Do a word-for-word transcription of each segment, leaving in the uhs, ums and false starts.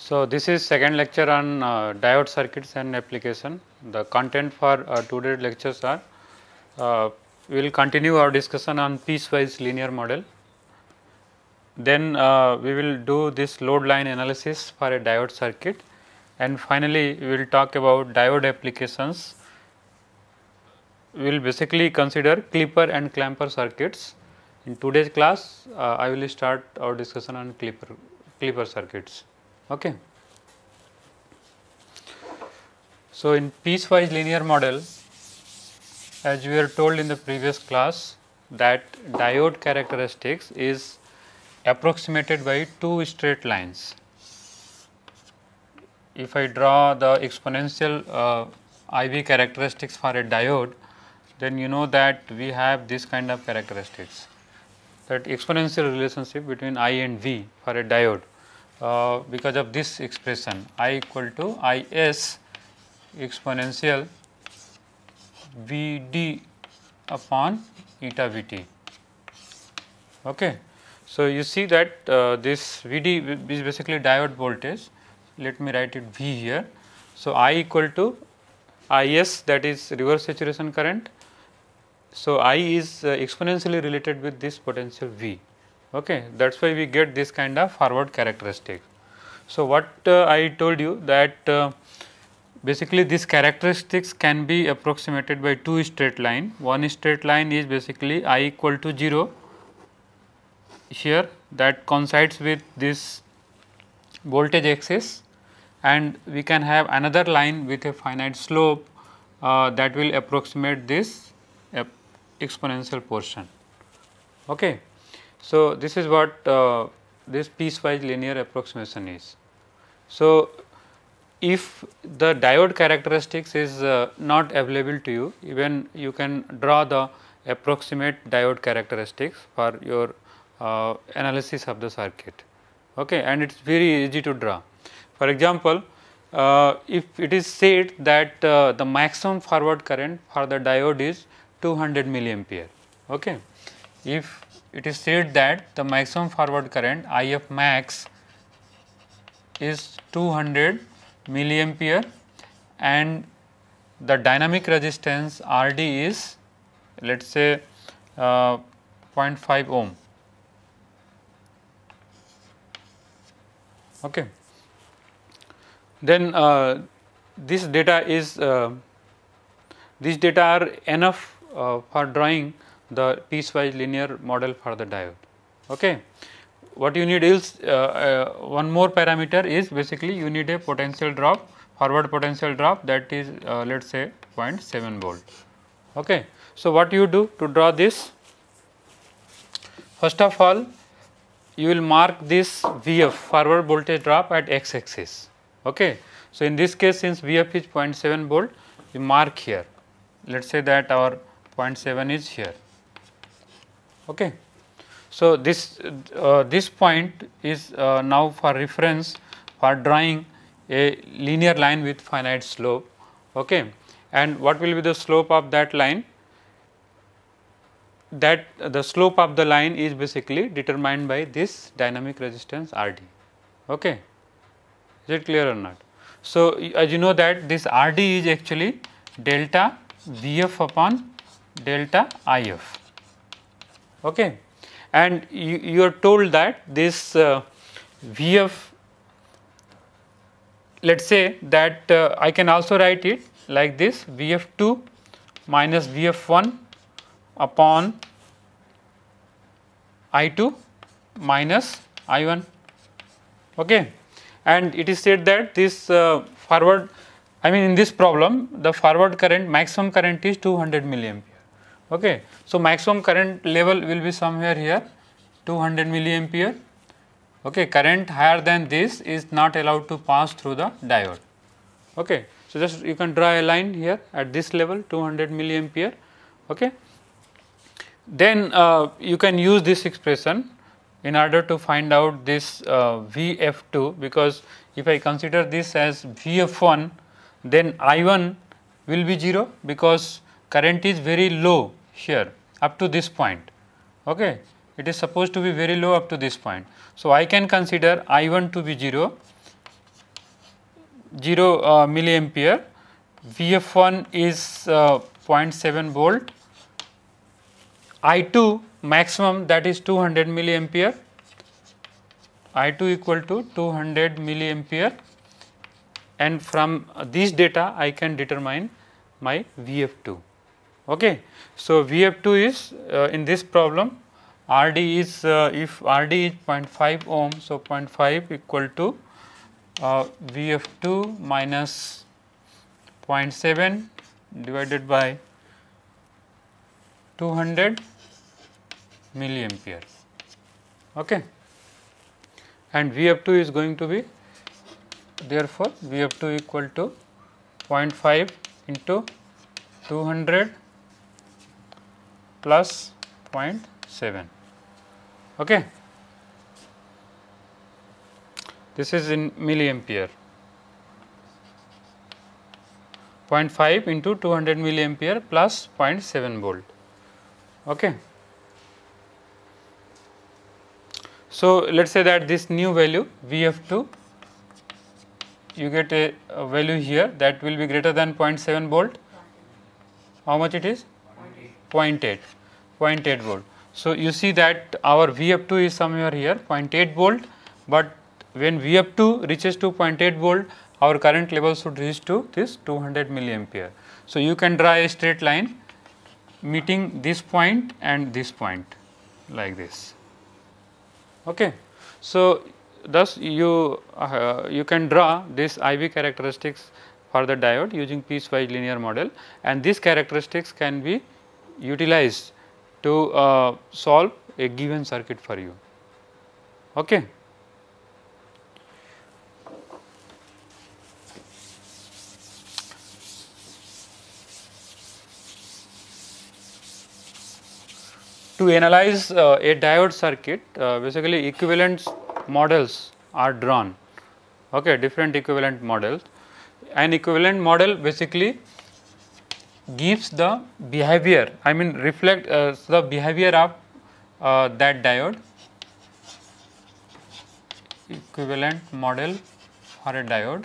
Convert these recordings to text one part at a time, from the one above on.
So, this is second lecture on uh, diode circuits and application. The content for uh, today's lectures are, uh, we will continue our discussion on piecewise linear model. Then uh, we will do this load line analysis for a diode circuit, and finally we will talk about diode applications. We will basically consider clipper and clamper circuits. In today's class, uh, I will start our discussion on clipper, clipper circuits. Okay. So, in piecewise linear model, as we were told in the previous class, that diode characteristics is approximated by two straight lines. If I draw the exponential uh, I V characteristics for a diode, then you know that we have this kind of characteristics, that exponential relationship between I and V for a diode, uh, because of this expression I equal to I S exponential V D upon eta V T. Okay. So, you see that uh, this V D is basically diode voltage. Let me write it V here. So, I equal to I S, that is reverse saturation current. So, I is uh, exponentially related with this potential V. Okay. That is why we get this kind of forward characteristic. So, what uh, I told you that uh, basically these characteristics can be approximated by two straight line. One straight line is basically I equal to zero here, that coincides with this voltage axis, and we can have another line with a finite slope uh, that will approximate this uh, exponential portion. Okay. So, this is what uh, this piecewise linear approximation is. So, if the diode characteristics is uh, not available to you, even you can draw the approximate diode characteristics for your uh, analysis of the circuit. Okay, and it is very easy to draw. For example, uh, if it is said that uh, the maximum forward current for the diode is two hundred milliampere. Okay. If it is said that the maximum forward current I F max is two hundred milliampere and the dynamic resistance R D is, let us say uh, zero point five ohm. Okay. Then uh, this data is uh, these data are enough uh, for drawing the piecewise linear model for the diode. Okay. What you need is uh, uh, one more parameter is basically you need a potential drop, forward potential drop, that is uh, let us say zero point seven volt. Okay. So, what you do to draw this? First of all, you will mark this V F, forward voltage drop, at x axis. Okay. So, in this case, since V F is zero point seven volt, you mark here. Let us say that our zero point seven is here. Okay. So, this uh, this point is uh, now for reference for drawing a linear line with finite slope. Okay. And what will be the slope of that line? That uh, the slope of the line is basically determined by this dynamic resistance R D. Okay. Is it clear or not? So, as you know that this R D is actually delta V F upon delta I F. Okay. And you, you are told that this uh, V F, let us say that uh, I can also write it like this, V F two minus V F one upon I two minus I one. Okay. And it is said that this uh, forward, I mean in this problem, the forward current, maximum current is two hundred milliampere. Okay. So, maximum current level will be somewhere here two hundred milliampere. Okay. Current higher than this is not allowed to pass through the diode. Okay. So, just you can draw a line here at this level two hundred milliampere. Okay. Then uh, you can use this expression in order to find out this uh, V F two, because if I consider this as V F one, then I one will be zero, because current is very low here up to this point. Okay. It is supposed to be very low up to this point. So, I can consider I one to be zero zero uh, milliampere, V F one is uh, zero point seven volt, I two maximum that is two hundred milliampere, I two equal to two hundred milliampere, and from these data I can determine my V F two. Okay. So, V F two is uh, in this problem R D is uh, if R D is zero point five ohm, so zero point five equal to uh, V F two minus zero point seven divided by two hundred milliampere. Okay. And V F two is going to be, therefore, V F two equal to zero point five into two hundred plus zero point seven. Okay. This is in milliampere. zero point five into two hundred milliampere plus zero point seven volt. Okay. So, let us say that this new value V F two, you get a, a value here that will be greater than zero point seven volt. How much it is? zero point eight. zero point eight volt. So, you see that our V F two is somewhere here zero point eight volt, but when V F two reaches to zero point eight volt, our current level should reach to this two hundred milliampere. So, you can draw a straight line meeting this point and this point like this. Okay. So, thus you uh, you can draw this I V characteristics for the diode using piecewise linear model, and these characteristics can be utilized to uh, solve a given circuit for you. Okay. To analyze uh, a diode circuit, uh, basically equivalent models are drawn, okay, different equivalent models. An equivalent model basically gives the behavior, I mean reflect uh, the behavior of uh, that diode, equivalent model for a diode,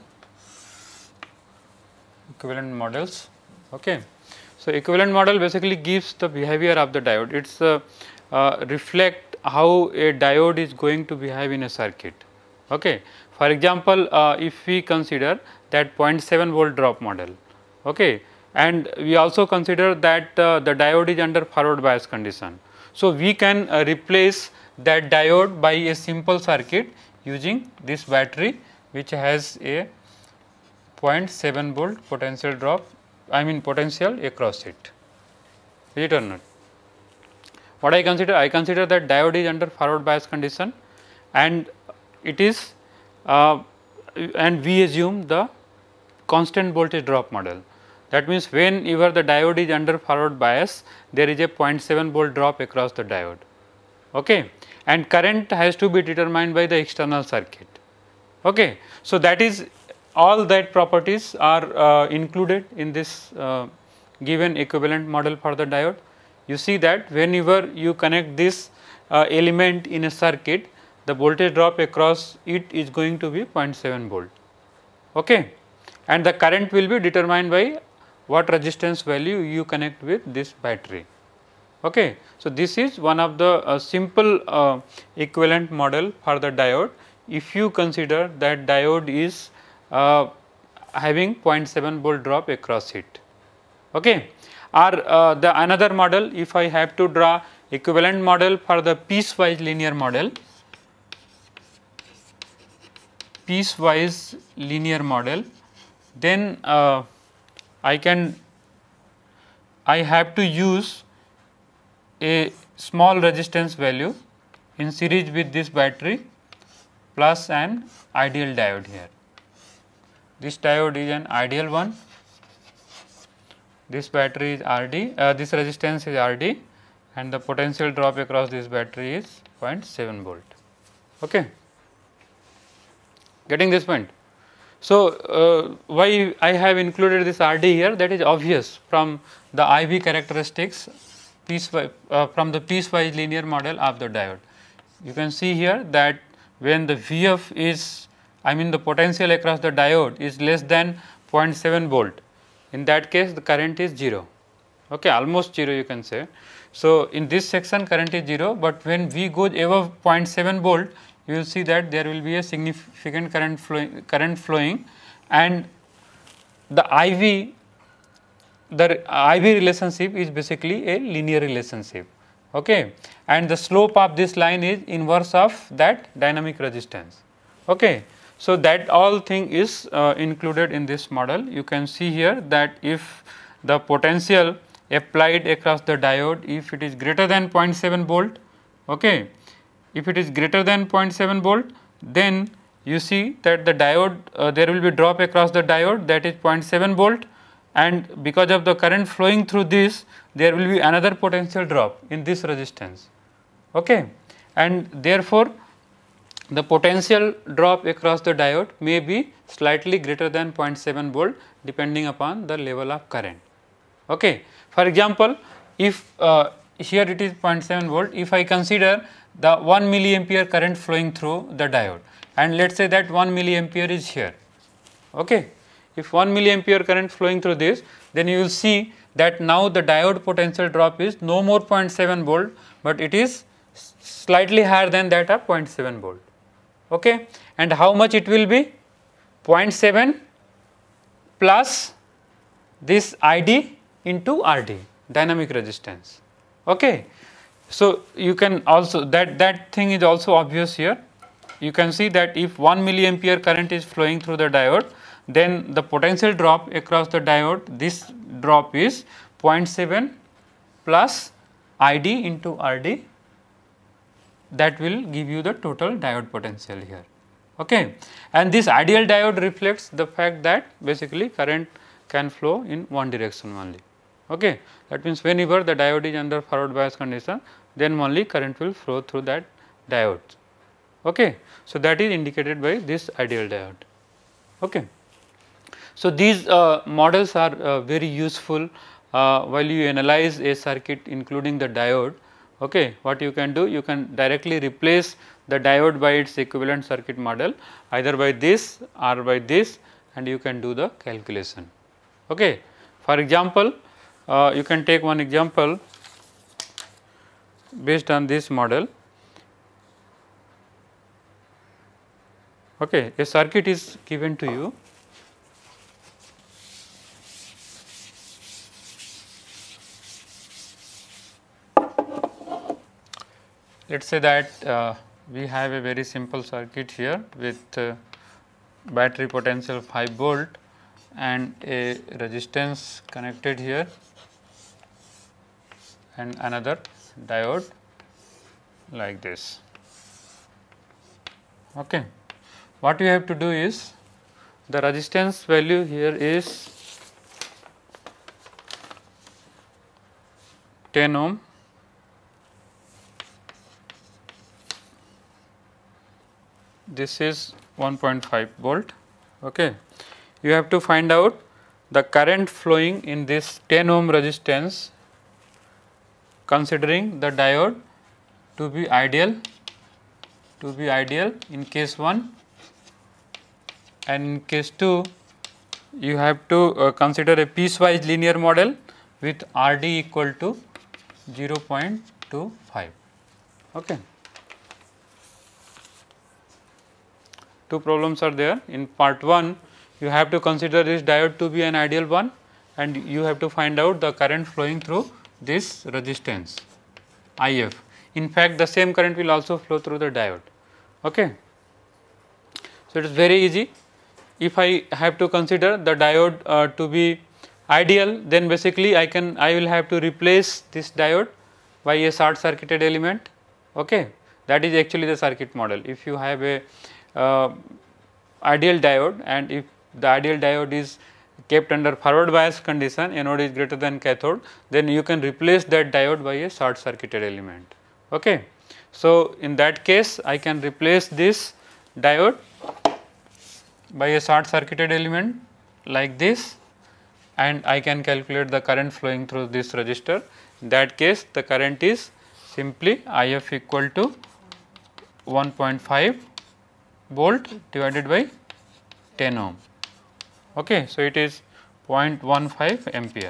equivalent models. Okay. So, equivalent model basically gives the behavior of the diode, it is uh, uh, reflect how a diode is going to behave in a circuit. Okay. For example, uh, if we consider that zero point seven volt drop model, okay, and we also consider that uh, the diode is under forward bias condition. So, we can uh, replace that diode by a simple circuit using this battery which has a zero point seven volt potential drop, I mean potential across it, is it or not? What I consider? I consider that diode is under forward bias condition, and it is uh, and we assume the constant voltage drop model. That means, whenever the diode is under forward bias, there is a zero point seven volt drop across the diode, okay, and current has to be determined by the external circuit. Okay. So, that is all that properties are uh, included in this uh, given equivalent model for the diode. You see that whenever you connect this uh, element in a circuit, the voltage drop across it is going to be zero point seven volt, okay, and the current will be determined by what resistance value you connect with this battery. Okay. So, this is one of the uh, simple uh, equivalent model for the diode if you consider that diode is uh, having zero point seven volt drop across it. Okay. Or uh, the another model, if I have to draw equivalent model for the piecewise linear model, piecewise linear model, then uh, I can I have to use a small resistance value in series with this battery plus an ideal diode here. This diode is an ideal one, this battery is R D, uh, this resistance is R D, and the potential drop across this battery is zero point seven volt. Okay. Getting this point? So, uh, why I have included this R D here, that is obvious from the I V characteristics piecewise, uh, from the piecewise linear model of the diode. You can see here that when the V F is I mean the potential across the diode is less than zero point seven volt, in that case the current is zero, okay, almost zero you can say. So, in this section current is zero, but when V goes above zero point seven volt, you will see that there will be a significant current flowing, current flowing, and the I V, the I V relationship is basically a linear relationship, okay, and the slope of this line is inverse of that dynamic resistance, okay. So, that all thing is uh, included in this model. You can see here that if the potential applied across the diode, if it is greater than zero point seven volt, okay, if it is greater than zero point seven volt, then you see that the diode, uh, there will be drop across the diode, that is zero point seven volt, and because of the current flowing through this, there will be another potential drop in this resistance, okay, and therefore, the potential drop across the diode may be slightly greater than zero point seven volt depending upon the level of current, okay. For example, if uh, here it is zero point seven volt, if I consider the one milliampere current flowing through the diode, and let us say that one milliampere is here, okay. If one milliampere current flowing through this, then you will see that now the diode potential drop is no more zero point seven volt, but it is slightly higher than that of zero point seven volt, okay. And how much it will be? zero point seven plus this I D into R D, dynamic resistance, okay. So, you can also, that, that thing is also obvious here. You can see that if one milliampere current is flowing through the diode, then the potential drop across the diode, this drop is zero point seven plus I D into R D, that will give you the total diode potential here, okay. And this ideal diode reflects the fact that basically current can flow in one direction only, okay. That means whenever the diode is under forward bias condition, then only current will flow through that diode, okay. So, that is indicated by this ideal diode, okay. So, these uh, models are uh, very useful uh, while you analyze a circuit including the diode, okay. What you can do, you can directly replace the diode by its equivalent circuit model, either by this or by this, and you can do the calculation, okay. For example, uh, you can take one example based on this model, okay. A circuit is given to you, let us say that uh, we have a very simple circuit here with uh, battery potential five volt and a resistance connected here and another diode like this, okay. What we have to do is, the resistance value here is ten ohm, this is one point five volt, okay. You have to find out the current flowing in this ten ohm resistance considering the diode to be ideal, to be ideal in case one, and in case two you have to uh, consider a piecewise linear model with R D equal to zero point two five, okay. Two problems are there. In part one, you have to consider this diode to be an ideal one, and you have to find out the current flowing through this resistance I F. In fact, the same current will also flow through the diode, okay. So, it is very easy. If I have to consider the diode uh, to be ideal, then basically I can, I will have to replace this diode by a short circuited element, okay. That is actually the circuit model. If you have a uh, ideal diode, and if the ideal diode is kept under forward bias condition, anode is greater than cathode, then you can replace that diode by a short circuited element, okay. So, in that case I can replace this diode by a short circuited element like this, and I can calculate the current flowing through this resistor. In that case, the current is simply I F equal to one point five volt divided by ten ohm. Okay, so it is zero point one five ampere.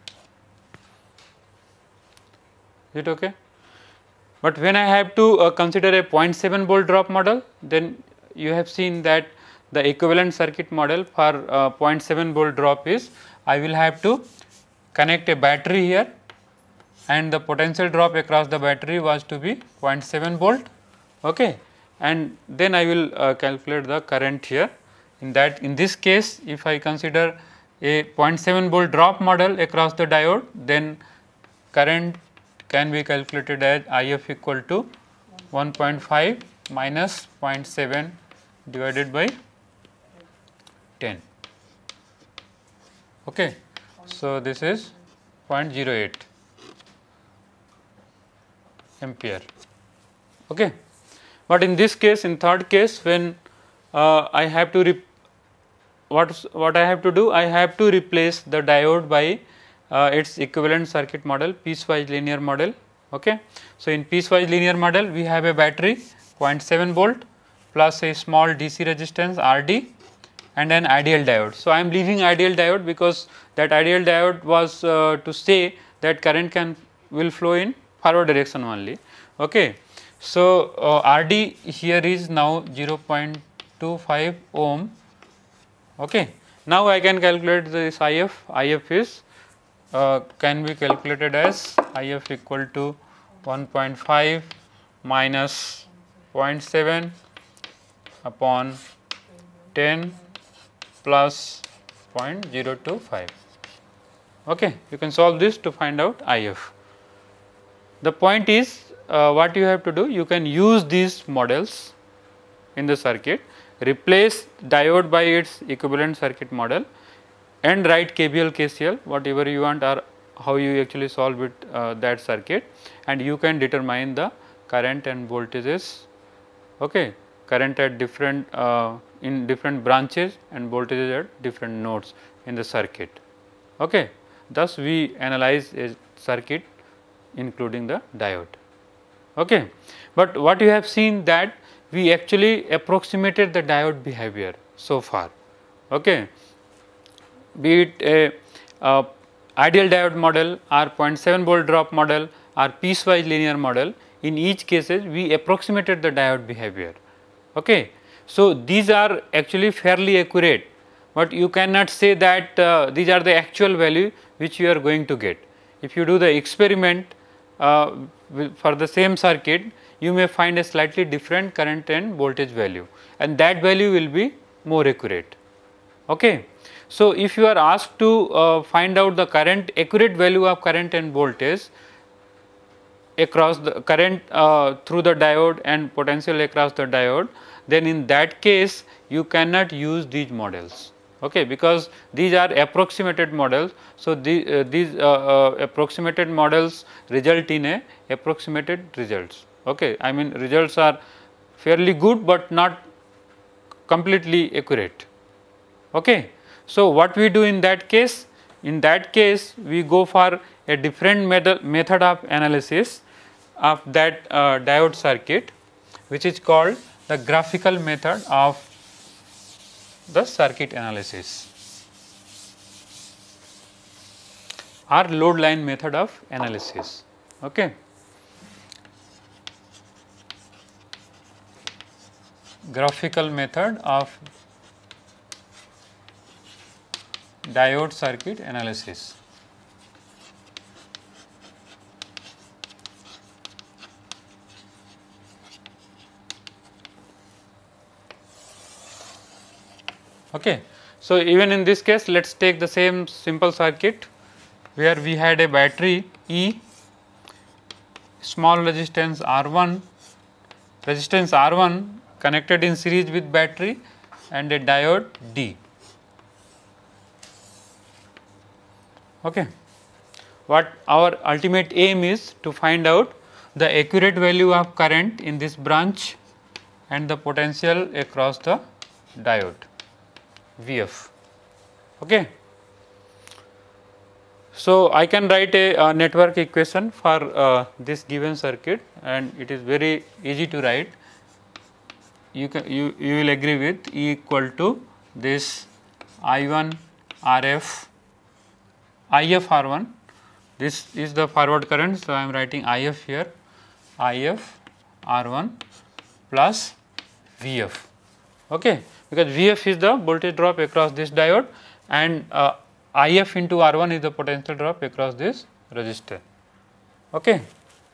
Is it okay? But when I have to uh, consider a zero point seven volt drop model, then you have seen that the equivalent circuit model for uh, zero point seven volt drop is, I will have to connect a battery here, and the potential drop across the battery was to be zero point seven volt, okay, and then I will uh, calculate the current here. In that, in this case, if I consider a zero point seven volt drop model across the diode, then current can be calculated as I F equal to one point five minus zero point seven divided by ten. Okay. So, this is zero point zero eight ampere. Okay. But in this case, in third case, when uh, I have to re what what I have to do, I have to replace the diode by uh, its equivalent circuit model, piecewise linear model. Okay. So, in piecewise linear model, we have a battery zero point seven volt plus a small D C resistance R D and an ideal diode. So, I am leaving ideal diode because that ideal diode was uh, to say that current can will flow in forward direction only. Okay. So, uh, R D here is now zero point two five ohm. Okay. Now, I can calculate this I F. I F is uh, can be calculated as I F equal to one point five minus zero point seven upon ten plus zero point zero two five. Okay. You can solve this to find out I F. The point is, uh, what you have to do, you can use these models in the circuit, replace diode by its equivalent circuit model and write K B L, K C L, whatever you want, or how you actually solve it, uh, that circuit, and you can determine the current and voltages, okay, current at different uh, in different branches and voltages at different nodes in the circuit. Okay. Thus, we analyze a circuit including the diode. Okay. But what you have seen that we actually approximated the diode behavior so far. Okay. Be it a, a ideal diode model or zero point seven volt drop model or piecewise linear model, in each cases we approximated the diode behavior. Okay. So, these are actually fairly accurate, but you cannot say that uh, these are the actual value which you are going to get. If you do the experiment uh, for the same circuit, you may find a slightly different current and voltage value, and that value will be more accurate. Okay. So, if you are asked to uh, find out the current accurate value of current and voltage across the current uh, through the diode and potential across the diode, then in that case you cannot use these models, okay, because these are approximated models. So, the, uh, these uh, uh, approximated models result in a approximated results. Okay. I mean, results are fairly good, but not completely accurate. Okay. So, what we do in that case? In that case, we go for a different method method of analysis of that uh, diode circuit, which is called the graphical method of the circuit analysis or load line method of analysis. Okay. Graphical method of diode circuit analysis. Okay. So, even in this case, let us take the same simple circuit where we had a battery E, small resistance R one, resistance R one connected in series with battery, and a diode D. Okay. What our ultimate aim is to find out the accurate value of current in this branch and the potential across the diode V F. Okay. So, I can write a, a network equation for uh, this given circuit, and it is very easy to write. you can you, you will agree with E equal to this I one R F, I F R one, this is the forward current. So, I am writing I F here, I F R one plus V F, okay, because V F is the voltage drop across this diode and uh, I F into R one is the potential drop across this resistor. Okay.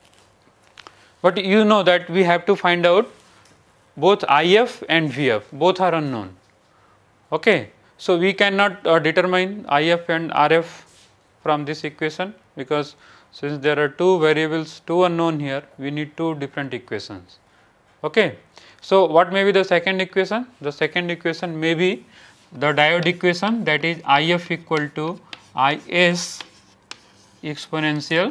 But you know that we have to find out both I F and V F, both are unknown. Okay. So, we cannot uh, determine I F and R F from this equation, because since there are two variables, two unknown here, we need two different equations. Okay. So, what may be the second equation? The second equation may be the diode equation, that is I F equal to I S exponential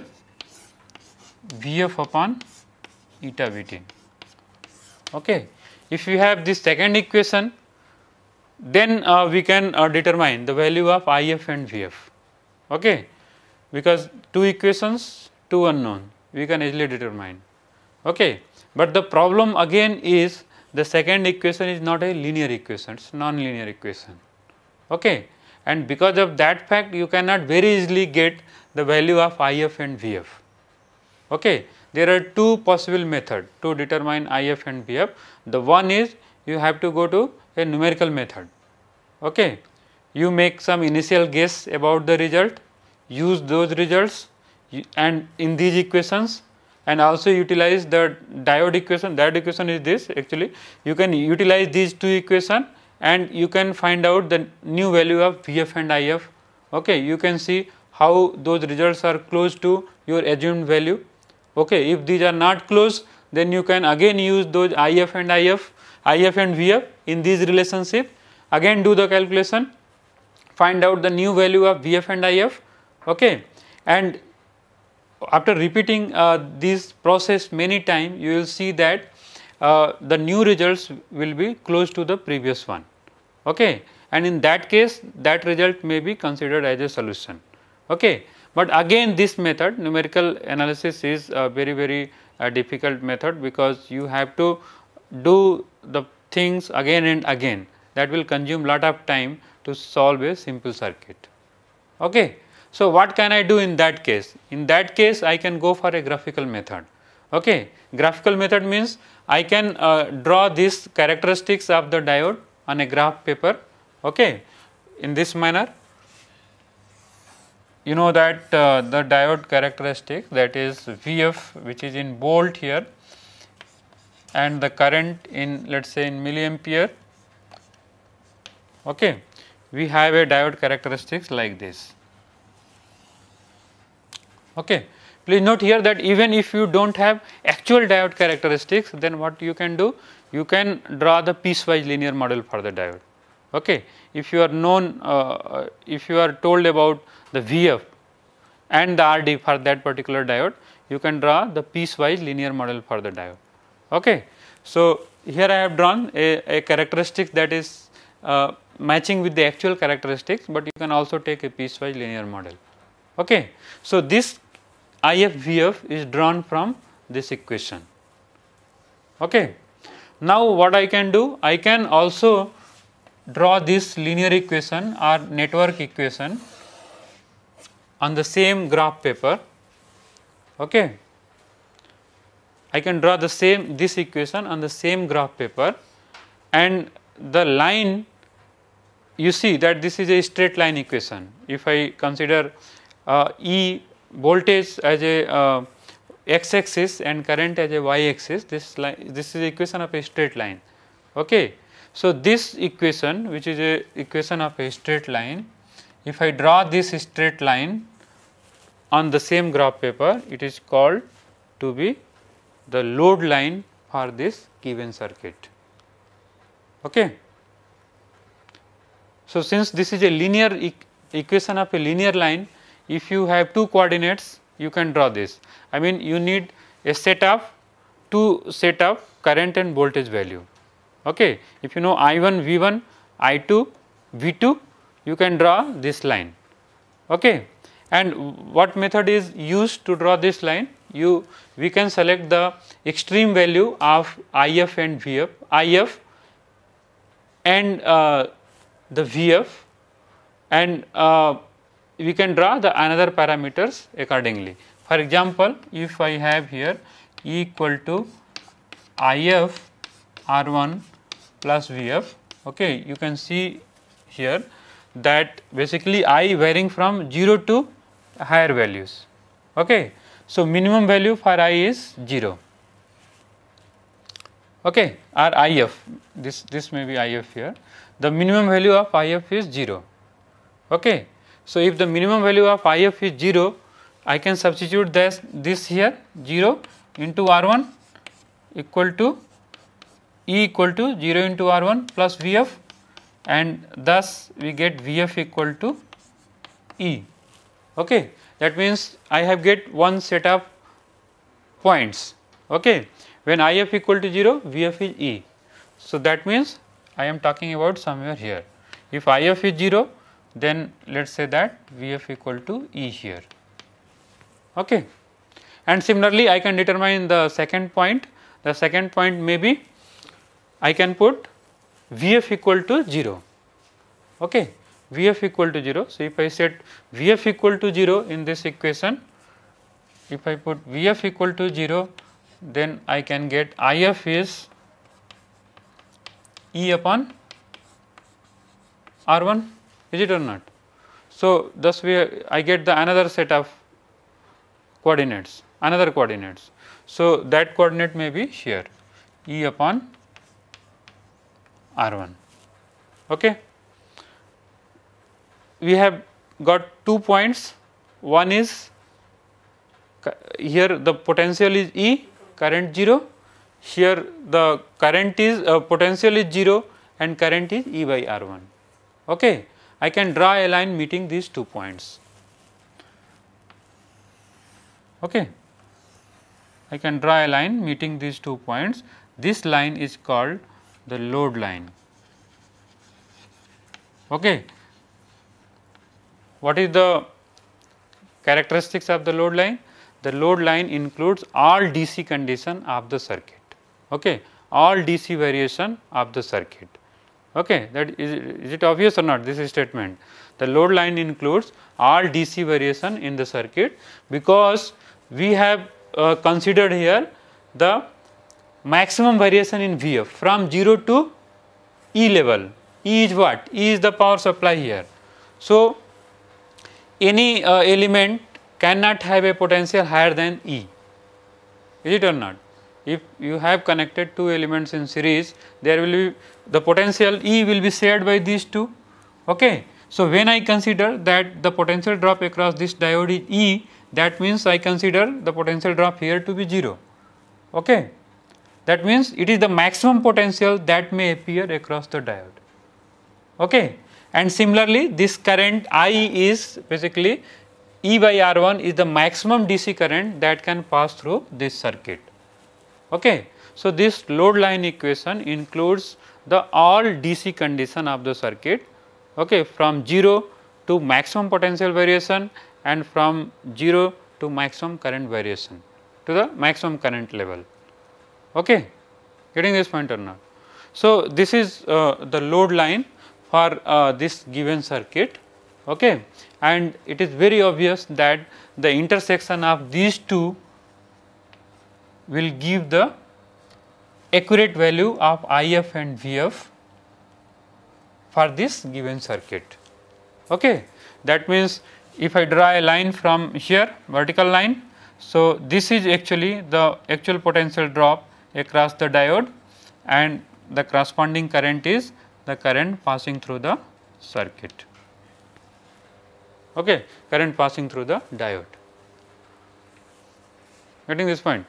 V F upon eta V T. Okay. If we have this second equation, then uh, we can uh, determine the value of I F and V F, okay, because two equations, two unknown, we can easily determine. Okay. But the problem again is the second equation is not a linear equation, it is non-linear equation. Okay. And because of that fact, you cannot very easily get the value of I F and V F. Okay. There are two possible methods to determine I F and V F. The one is you have to go to a numerical method. Okay. You make some initial guess about the result, use those results and in these equations, and also utilize the diode equation. That equation is this actually. You can utilize these two equations and you can find out the new value of V F and I F. Okay. You can see how those results are close to your assumed value. Okay. If these are not close, then you can again use those I F and I F, I F and V F in these relationship, again do the calculation, find out the new value of V F and I F. Okay. And after repeating uh, this process many times, you will see that uh, the new results will be close to the previous one. Okay. And in that case, that result may be considered as a solution. Okay. But again this method, numerical analysis, is a very very uh, difficult method, because you have to do the things again and again. That will consume lot of time to solve a simple circuit. Okay. So, what can I do in that case? In that case, I can go for a graphical method. Okay. Graphical method means I can uh, draw these characteristics of the diode on a graph paper. Okay. In this manner, you know that uh, the diode characteristic, that is V F, which is in bold here, and the current in, let us say, in milliampere. Okay. We have a diode characteristics like this. Okay. Please note here that even if you do not have actual diode characteristics, then what you can do? You can draw the piecewise linear model for the diode. Okay. If you are known, uh, if you are told about the V F and the R D for that particular diode, you can draw the piecewise linear model for the diode. Okay. So, here I have drawn a, a characteristic that is uh, matching with the actual characteristics, but you can also take a piecewise linear model. Okay. So, this I F V F is drawn from this equation. Okay. Now, what I can do? I can also draw this linear equation or network equation on the same graph paper. Okay. I can draw the same this equation on the same graph paper, and the line, you see that this is a straight line equation. If I consider uh, E voltage as a uh, x axis and current as a y axis, this line, this is equation of a straight line. Okay. So, this equation, which is a equation of a straight line, if I draw this straight line on the same graph paper, it is called to be the load line for this given circuit. Okay. So, since this is a linear e equation of a linear line, if you have two coordinates, you can draw this. I mean, you need a set of two set of current and voltage value. Okay. If you know I one V one, I two V two, you can draw this line. Okay. And what method is used to draw this line? you we can select the extreme value of I F and V F, I F and uh, the V F, and uh, we can draw the another parameters accordingly. For example, if I have here E equal to I F R one plus V F, okay, you can see here that basically I varying from zero to higher values. Okay. So, minimum value for I is zero, okay, or I F, this, this may be I F here, the minimum value of I F is zero. Okay. So, if the minimum value of I F is zero, I can substitute this, this here zero into R one equal to E equal to zero into R one plus V F, and thus we get V F equal to E. Okay. That means I have get one set of points. Okay. When I F equal to zero, V F is E. So, that means I am talking about somewhere here. If I F is zero, then let us say that V F equal to E here. Okay. And similarly, I can determine the second point. The second point may be I can put V F equal to zero. Okay. V F equal to zero. So, if I set V F equal to zero in this equation, if I put V F equal to zero, then I can get I F is E upon R one, is it or not? So, thus we I get the another set of coordinates, another coordinates. So, that coordinate may be here E upon R one. Okay. We have got two points, one is here the potential is E, current zero, here the current is uh, potential is zero and current is E by R one. Okay. I can draw a line meeting these two points. Okay. I can draw a line meeting these two points. This line is called the load line. Okay. What is the characteristics of the load line? The load line includes all D C condition of the circuit, okay, all D C variation of the circuit. Okay. That is, is it obvious or not, this statement? The load line includes all D C variation in the circuit, because we have uh, considered here the maximum variation in V F from zero to E level. E is what? E is the power supply here. So, any uh, element cannot have a potential higher than E, is it or not? If you have connected two elements in series, there will be the potential E will be shared by these two. Okay. So, when I consider that the potential drop across this diode is E, that means I consider the potential drop here to be zero. Okay. That means it is the maximum potential that may appear across the diode. Okay. And similarly, this current I is basically E by R one is the maximum D C current that can pass through this circuit. Okay. So, this load line equation includes the all D C condition of the circuit, okay, from zero to maximum potential variation and from zero to maximum current variation to the maximum current level. Okay. Getting this point or not? So, this is uh, the load line for uh, this given circuit, okay, and it is very obvious that the intersection of these two will give the accurate value of I F and V F for this given circuit. Okay. That means, if I draw a line from here, vertical line, so this is actually the actual potential drop across the diode, and the corresponding current is the current passing through the circuit, okay, current passing through the diode. Getting this point?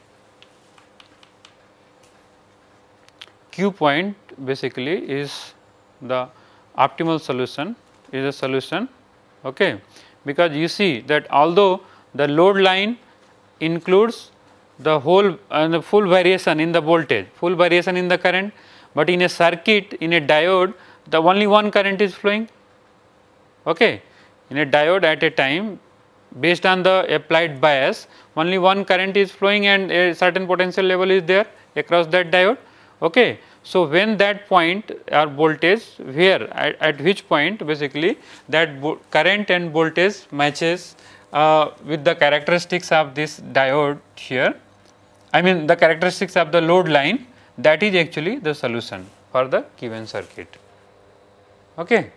Q point basically is the optimal solution, is a solution, okay, because you see that although the load line includes the whole uh, the full variation in the voltage, full variation in the current, but in a circuit, in a diode, the only one current is flowing. Okay. In a diode at a time, based on the applied bias, only one current is flowing and a certain potential level is there across that diode. Okay. So, when that point or voltage where at, at which point basically that current and voltage matches uh, with the characteristics of this diode here, I mean the characteristics of the load line, that is actually the solution for the given circuit. Okay.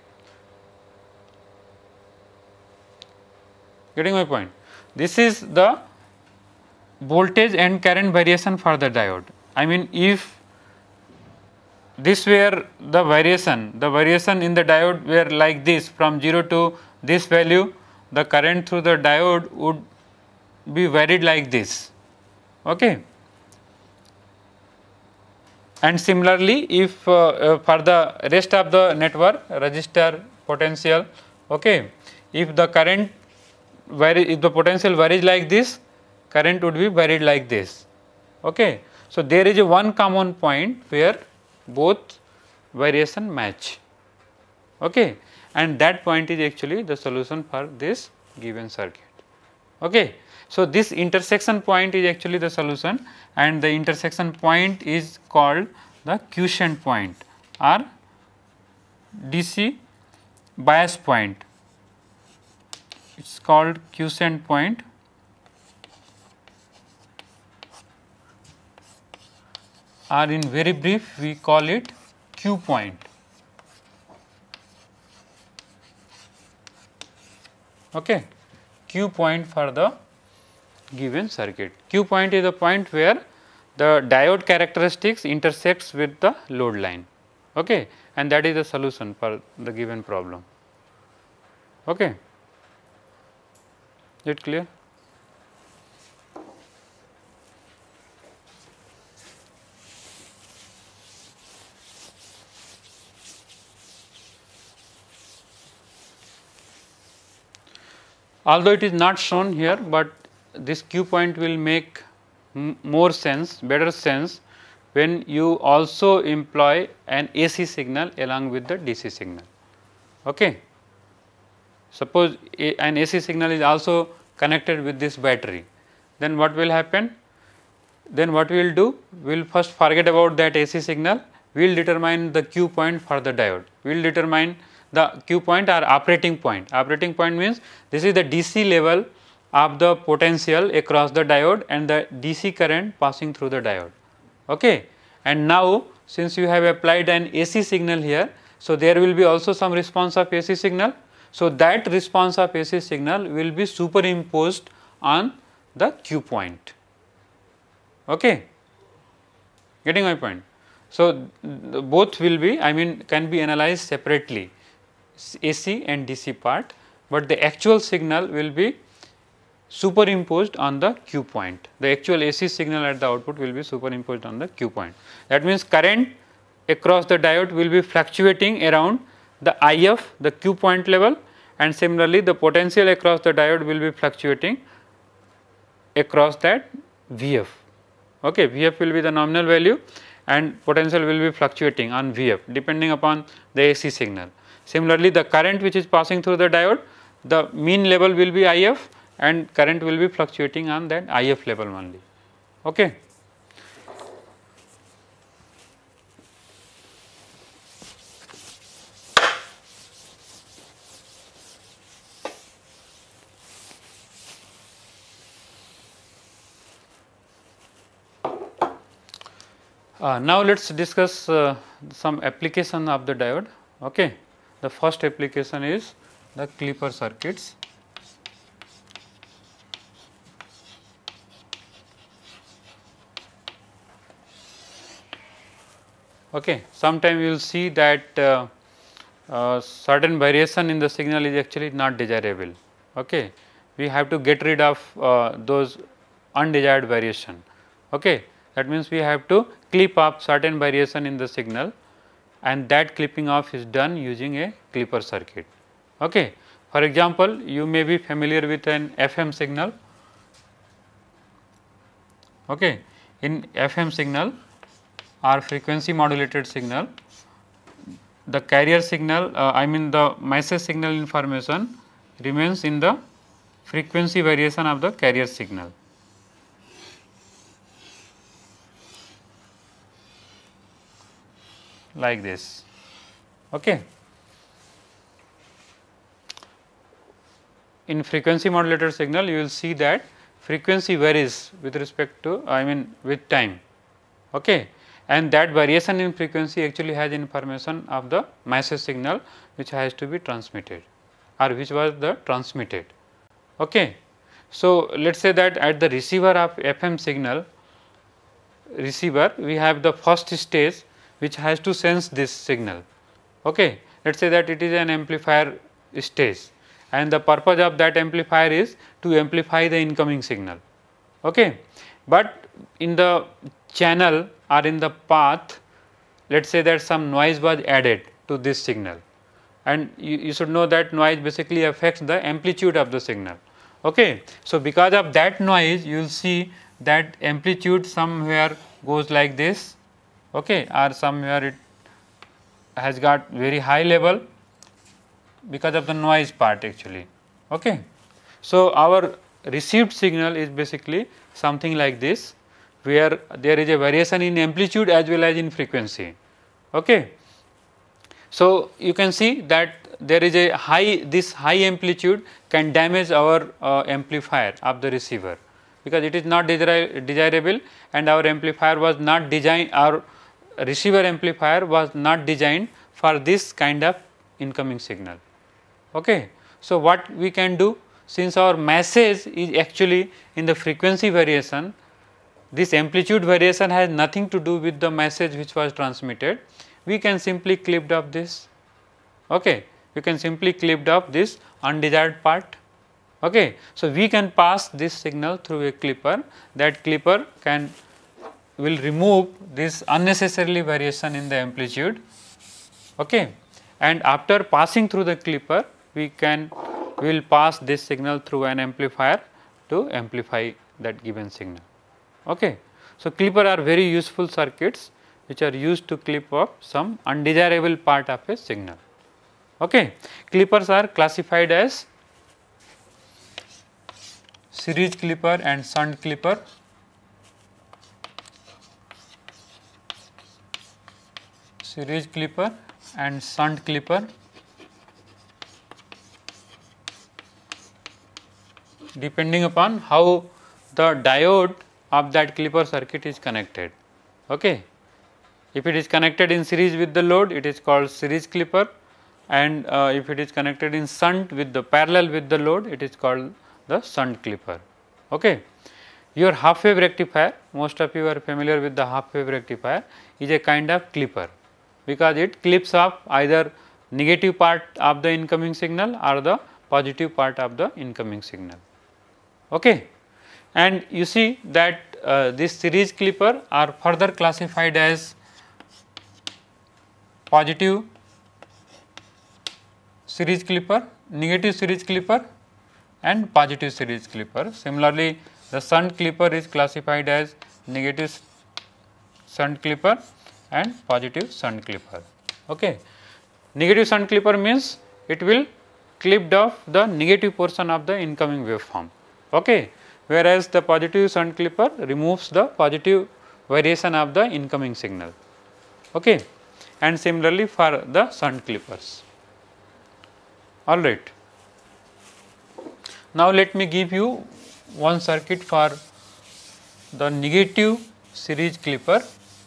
Getting my point? This is the voltage and current variation for the diode. I mean, if this were the variation, the variation in the diode were like this from zero to this value, the current through the diode would be varied like this. Okay. And similarly, if uh, uh, for the rest of the network, resistor, potential, okay, if the current vary, if the potential varies like this, current would be varied like this. Okay. So, there is a one common point where both variation match, okay, and that point is actually the solution for this given circuit. Okay. So, this intersection point is actually the solution, and the intersection point is called the quiescent point or D C bias point. It is called quiescent point. Or in very brief we call it Q point. Okay. Q point for the given circuit. Q point is the point where the diode characteristics intersects with the load line, okay, and that is the solution for the given problem. Okay. Is it clear? Although it is not shown here, but this Q point will make more sense, better sense when you also employ an A C signal along with the D C signal. Okay. Suppose a, an A C signal is also connected with this battery, then what will happen? Then what we will do? We will first forget about that A C signal, we will determine the Q point for the diode, we will determine the Q point or operating point. Operating point means this is the D C level of the potential across the diode and the D C current passing through the diode. Okay. And now, since you have applied an A C signal here, so there will be also some response of A C signal. So, that response of A C signal will be superimposed on the Q point. Okay. Getting my point? So, both will be, I mean, can be analyzed separately, A C and D C part, but the actual signal will be superimposed on the Q point. The actual A C signal at the output will be superimposed on the Q point. That means, current across the diode will be fluctuating around the I F, the Q point level, and similarly the potential across the diode will be fluctuating across that V F. Okay, V F will be the nominal value and potential will be fluctuating on V F depending upon the A C signal. Similarly, the current which is passing through the diode, the mean level will be I F and current will be fluctuating on that I F level only. Okay. Uh, now, let us discuss uh, some application of the diode. Okay. The first application is the clipper circuits. Okay. Sometime you will see that uh, uh, certain variation in the signal is actually not desirable. Okay. We have to get rid of uh, those undesired variation. Okay. That means, we have to clip off certain variation in the signal, and that clipping off is done using a clipper circuit. Okay. For example, you may be familiar with an F M signal. Okay. In F M signal or frequency modulated signal, the carrier signal, uh, I mean the message signal information remains in the frequency variation of the carrier signal. like this. Okay. In frequency modulator signal, you will see that frequency varies with respect to, I mean with time, okay. And that variation in frequency actually has information of the message signal which has to be transmitted or which was the transmitted. Okay. So, let us say that at the receiver of F M signal receiver, we have the first stage which has to sense this signal. Okay. Let us say that it is an amplifier stage, and the purpose of that amplifier is to amplify the incoming signal. Okay. But in the channel or in the path, let us say that some noise was added to this signal, and you, you should know that noise basically affects the amplitude of the signal. Okay. So, because of that noise, you will see that amplitude somewhere goes like this, okay, or somewhere it has got very high level because of the noise part actually. Okay. So, our received signal is basically something like this, where there is a variation in amplitude as well as in frequency. Okay. So, you can see that there is a high, this high amplitude can damage our uh, amplifier of the receiver, because it is not desir desirable, and our amplifier was not designed, our receiver amplifier was not designed for this kind of incoming signal. Okay. So, what we can do, since our message is actually in the frequency variation, this amplitude variation has nothing to do with the message which was transmitted, we can simply clip off this. Okay. You can simply clip off this undesired part. Okay. So, we can pass this signal through a clipper, that clipper can will remove this unnecessarily variation in the amplitude. Okay. And after passing through the clipper, we can we will pass this signal through an amplifier to amplify that given signal. Okay. So, clipper are very useful circuits which are used to clip off some undesirable part of a signal. Okay. Clippers are classified as series clipper and shunt clipper. Series clipper and shunt clipper. Depending upon how the diode of that clipper circuit is connected. Okay. If it is connected in series with the load, it is called series clipper, and uh, if it is connected in shunt with the parallel with the load, it is called the shunt clipper. Okay. Your half wave rectifier, most of you are familiar with the half wave rectifier, is a kind of clipper, because it clips off either negative part of the incoming signal or the positive part of the incoming signal. Okay. And you see that uh, this series clipper are further classified as positive series clipper, negative series clipper and positive series clipper. Similarly, the shunt clipper is classified as negative shunt clipper and positive shunt clipper. Okay. Negative shunt clipper means it will clip off the negative portion of the incoming waveform. Okay. Whereas, the positive shunt clipper removes the positive variation of the incoming signal. Okay. And similarly for the shunt clippers. All right. Now, let me give you one circuit for the negative series clipper.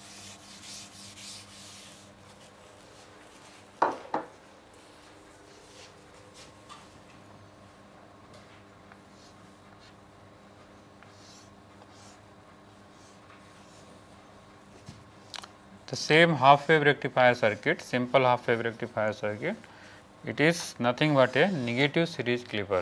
The same half wave rectifier circuit, simple half wave rectifier circuit, it is nothing but a negative series clipper.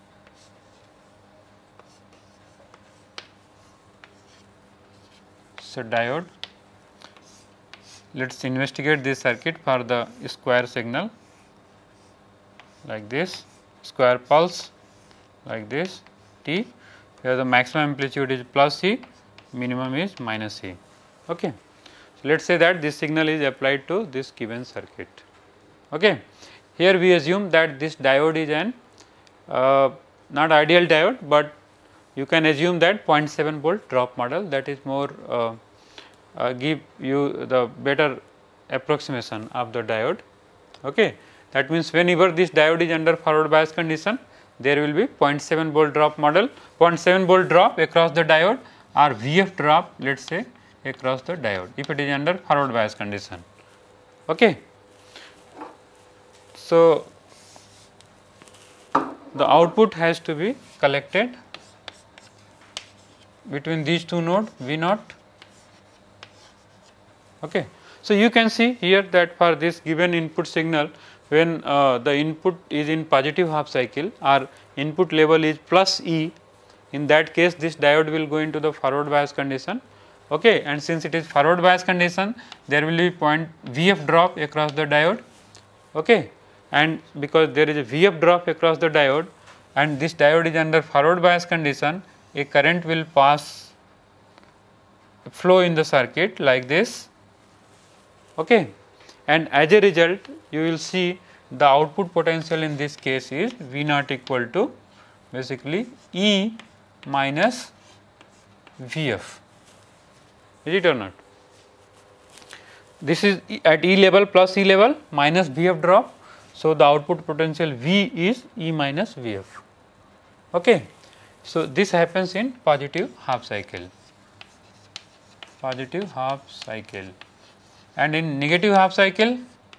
So, diode, let us investigate this circuit for the square signal like this, square pulse like this T, where the maximum amplitude is plus C, minimum is minus C. Okay. So, let us say that this signal is applied to this given circuit. Okay. Here we assume that this diode is an uh, not ideal diode, but you can assume that zero point seven volt drop model, that is more uh, uh, give you the better approximation of the diode. Okay. That means, whenever this diode is under forward bias condition, there will be zero point seven volt drop model, zero point seven volt drop across the diode or V F drop, let us say, across the diode if it is under forward bias condition. Okay. So, the output has to be collected between these two nodes V naught. Okay. So, you can see here that for this given input signal, when uh, the input is in positive half cycle or input level is plus E, in that case this diode will go into the forward bias condition. Okay. And since it is forward bias condition, there will be point V F drop across the diode. Okay. And because there is a V F drop across the diode and this diode is under forward bias condition, a current will pass flow in the circuit like this. Okay. And as a result, you will see the output potential in this case is V naught equal to basically E minus V F. Is it or not? This is at E level plus E level minus V F drop. So, the output potential V is E minus V F. Okay. So, this happens in positive half cycle, positive half cycle, and in negative half cycle,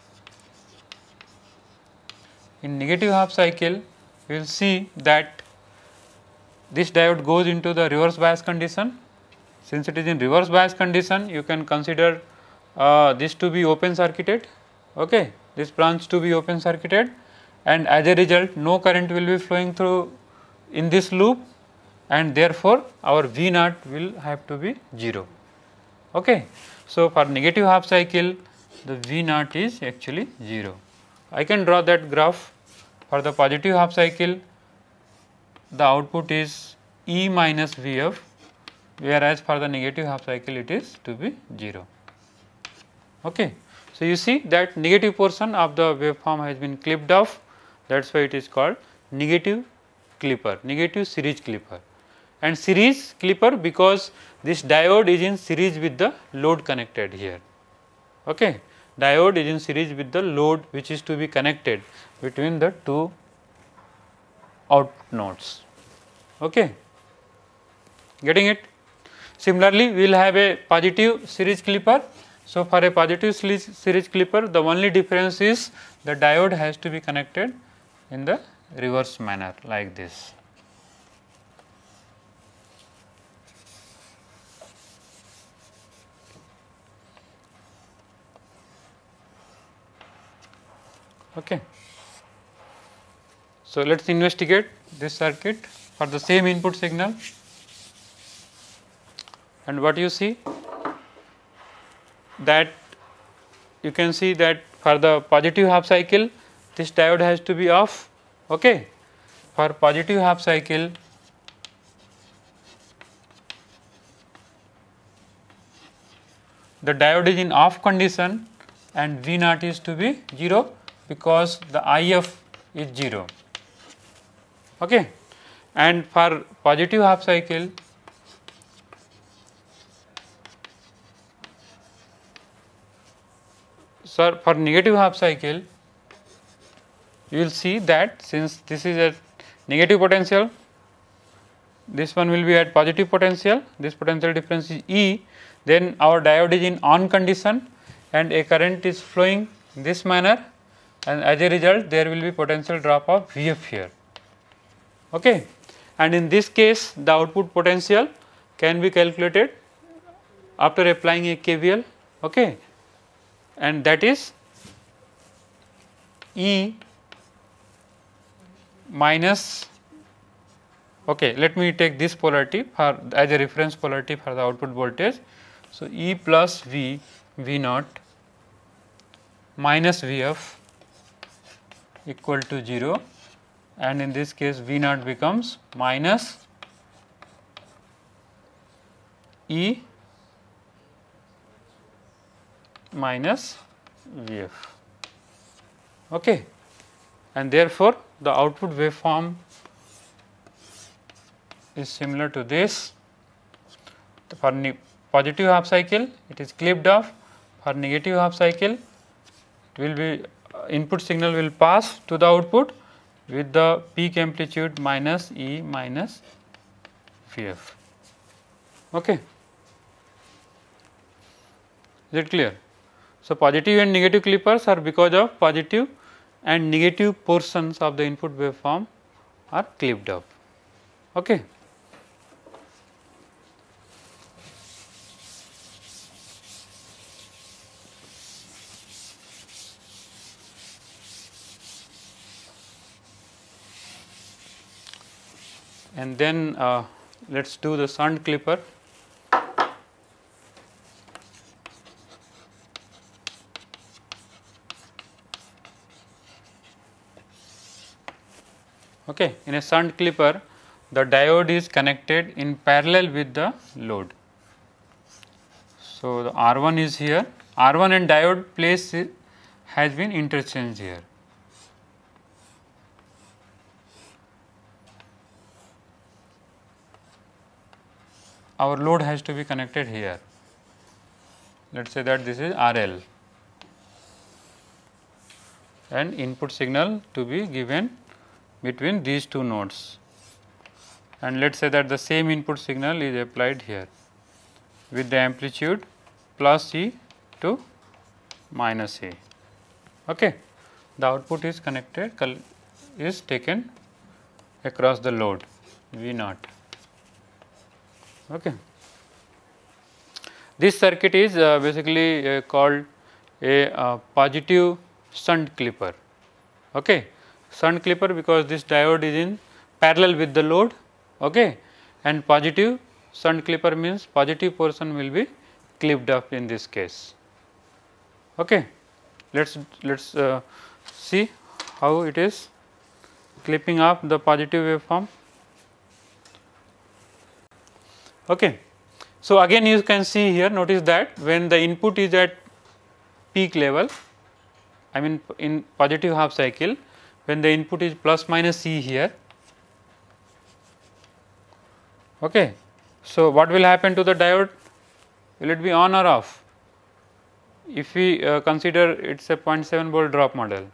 in negative half cycle we will see that this diode goes into the reverse bias condition. Since it is in reverse bias condition, you can consider uh, this to be open circuited. Okay. This branch to be open circuited, and as a result no current will be flowing through in this loop, and therefore, our V naught will have to be zero. Okay. So, for negative half cycle the V naught is actually zero. I can draw that graph. For the positive half cycle the output is E minus V F, whereas for the negative half cycle it is to be zero. Okay. So, you see that negative portion of the waveform has been clipped off, that is why it is called negative clipper, negative series clipper, and series clipper because this diode is in series with the load connected here. Okay. Diode is in series with the load which is to be connected between the two out nodes. Okay. Getting it? Similarly, we will have a positive series clipper. So, for a positive series clipper, the only difference is the diode has to be connected in the reverse manner like this. Okay. So, let us investigate this circuit for the same input signal, and what you see that you can see that for the positive half cycle this diode has to be off. Okay. For positive half cycle the diode is in off condition and V naught is to be zero because the I F is zero. Okay. And for positive half cycle So, for negative half cycle you will see that since this is a negative potential, this one will be at positive potential, this potential difference is E, then our diode is in on condition and a current is flowing in this manner, and as a result there will be potential drop of V F here. Okay. And in this case the output potential can be calculated after applying a K V L. Okay. And that is E minus, okay, let me take this polarity for as a reference polarity for the output voltage. So, E plus V, V naught minus V F equal to zero, and in this case V naught becomes minus E minus V F. Okay. And therefore, the output waveform is similar to this. For positive half cycle it is clipped off, For negative half cycle, it will be uh, input signal will pass to the output with the peak amplitude minus E minus V F. Okay. Is it clear? So, positive and negative clippers are because of positive and negative portions of the input waveform are clipped up. Okay. And then uh, let us do the shunt clipper. Okay. In a shunt clipper, the diode is connected in parallel with the load. So, the R one is here, R one and diode place has been interchanged here. Our load has to be connected here. Let us say that this is R L and input signal to be given between these two nodes, and let us say that the same input signal is applied here with the amplitude plus E to minus A. Okay. The output is connected is taken across the load V naught. Okay. This circuit is uh, basically uh, called a uh, positive shunt clipper. Okay. Shunt clipper because this diode is in parallel with the load. Okay. And positive shunt clipper means positive portion will be clipped up in this case. Okay. Let's let's uh, see how it is clipping up the positive waveform. Okay. So, again you can see here, notice that when the input is at peak level, I mean in positive half cycle, when the input is plus minus C here. Okay. So, what will happen to the diode? Will it be on or off? If we uh, consider it is a zero point seven volt drop model,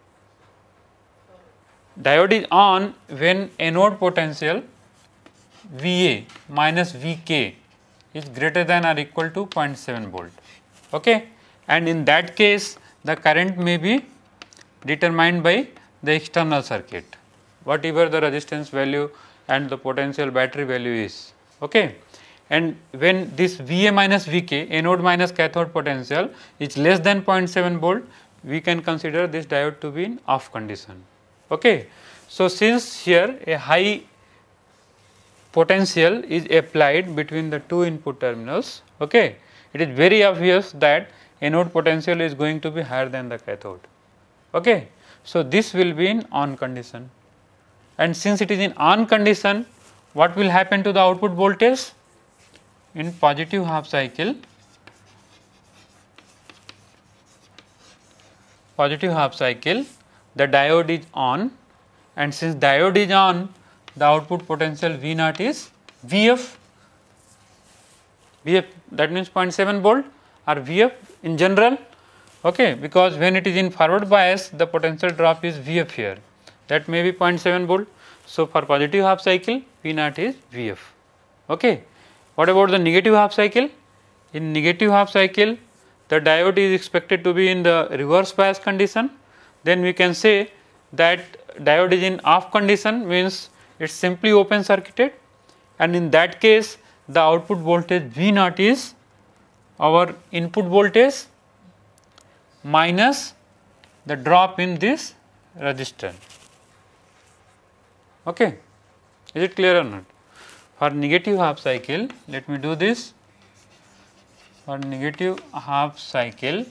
diode is on when anode potential V A minus V K is greater than or equal to zero point seven volt. Okay. And in that case, the current may be determined by the external circuit, whatever the resistance value and the potential battery value is. Okay. And when this V A minus V K, anode minus cathode potential is less than zero point seven volt, we can consider this diode to be in off condition. Okay. So, since here a high potential is applied between the two input terminals, okay, it is very obvious that anode potential is going to be higher than the cathode. Okay. So, this will be in on condition, and since it is in on condition, what will happen to the output voltage? In positive half cycle, positive half cycle, the diode is on, and since diode is on, the output potential V naught is V F, V F that means zero point seven volt or V F in general. Okay, because when it is in forward bias, the potential drop is V F here, that may be zero point seven volt. So, for positive half cycle, V naught is V F. Okay. What about the negative half cycle? In negative half cycle, the diode is expected to be in the reverse bias condition. Then we can say that diode is in off condition, means it is simply open circuited, and in that case the output voltage V naught is our input voltage minus the drop in this resistor. Okay. Is it clear or not? For negative half cycle, let me do this. For negative half cycle,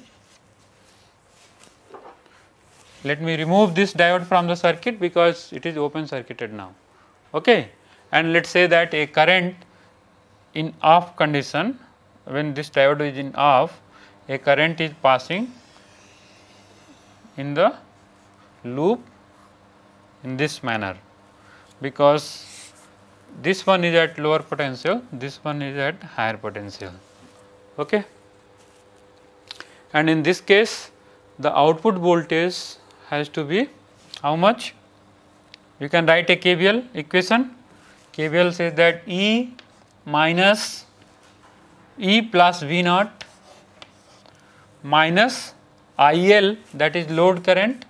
let me remove this diode from the circuit because it is open circuited now. Okay. And let us say that a current in off condition, when this diode is in off, a current is passing in the loop in this manner, because this one is at lower potential, this one is at higher potential. Okay. and in this case the output voltage has to be how much? You can write a K V L equation. K V L says that E minus E plus V naught minus I L, that is load current,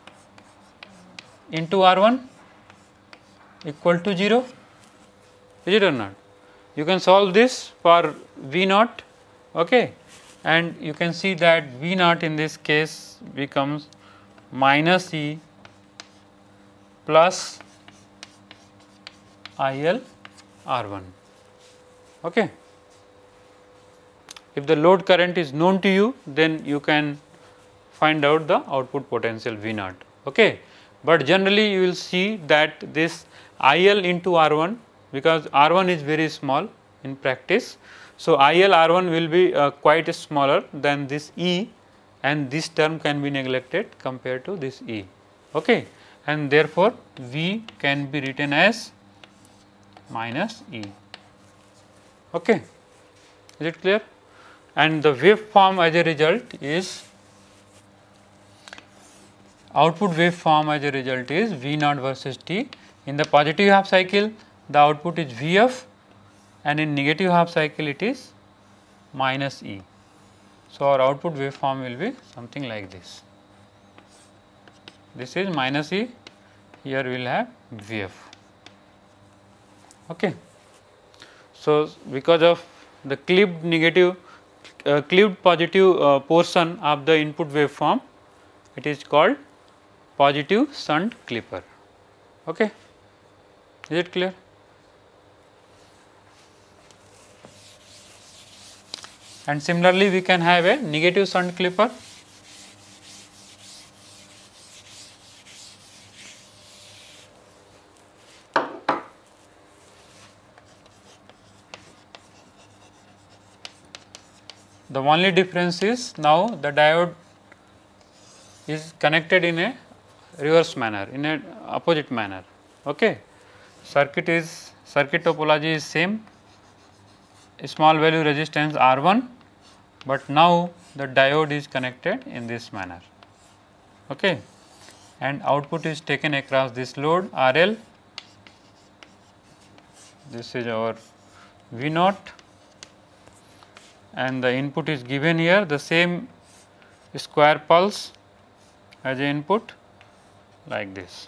into R one equal to zero. Is it or not? You can solve this for V naught, okay, and you can see that V naught in this case becomes minus E plus I L R one. Okay. If the load current is known to you, then you can find out the output potential V naught. Okay. But generally you will see that this I L into R one, because R one is very small in practice. So, I L R one will be uh, quite smaller than this E, and this term can be neglected compared to this E. Okay. And therefore, V can be written as minus E. Okay. Is it clear? And the waveform as a result is, output waveform as a result is V naught versus T. In the positive half cycle, the output is V F, and in negative half cycle it is minus E. So, our output waveform will be something like this. This is minus E, here we will have V F. Okay. So, because of the clipped negative, uh, clipped positive uh, portion of the input waveform, it is called positive shunt clipper. Okay. Is it clear? And similarly, we can have a negative shunt clipper. The only difference is now the diode is connected in a reverse manner, in a opposite manner. Okay. Circuit is, circuit topology is same, small value resistance R one, but now the diode is connected in this manner. Okay. And output is taken across this load R L. This is our V naught, and the input is given here, the same square pulse as a input like this,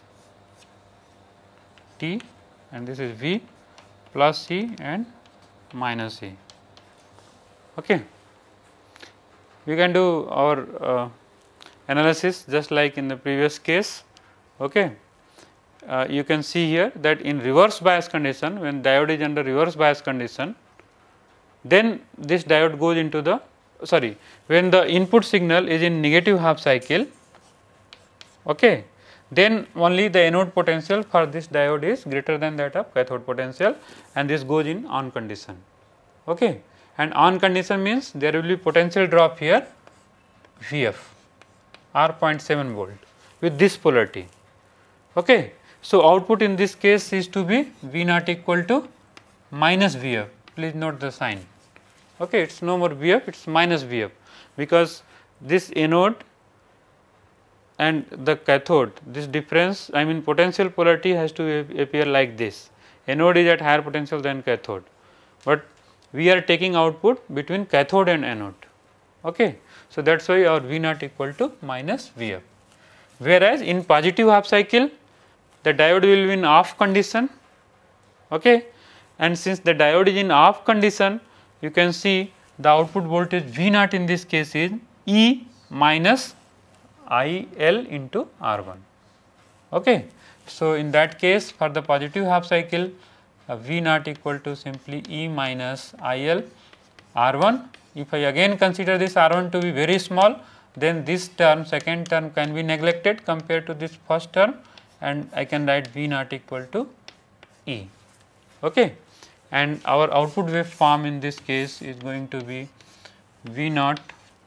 T, and this is V plus C and minus C. Okay. We can do our uh, analysis just like in the previous case. Okay. Uh, you can see here that in reverse bias condition, when diode is under reverse bias condition, then this diode goes into the, sorry, when the input signal is in negative half cycle, okay, then only the anode potential for this diode is greater than that of cathode potential, and this goes in on condition. Okay. And on condition means there will be potential drop here V F or zero point seven volt with this polarity. Okay. So, output in this case is to be V naught equal to minus V F. Please note the sign. Okay. It is no more V F, it is minus V F, because this anode and the cathode, this difference, I mean potential polarity has to appear like this. Anode is at higher potential than cathode, but we are taking output between cathode and anode. Okay. So, that is why our V naught equal to minus V F. Whereas, in positive half cycle, the diode will be in off condition. Okay. And since the diode is in off condition, you can see the output voltage V naught in this case is E minus I L into R one. Okay. So, in that case, for the positive half cycle, uh, V naught equal to simply E minus I L R one. If I again consider this R one to be very small, then this term, second term, can be neglected compared to this first term, and I can write V naught equal to E. Okay. And our output waveform in this case is going to be V naught.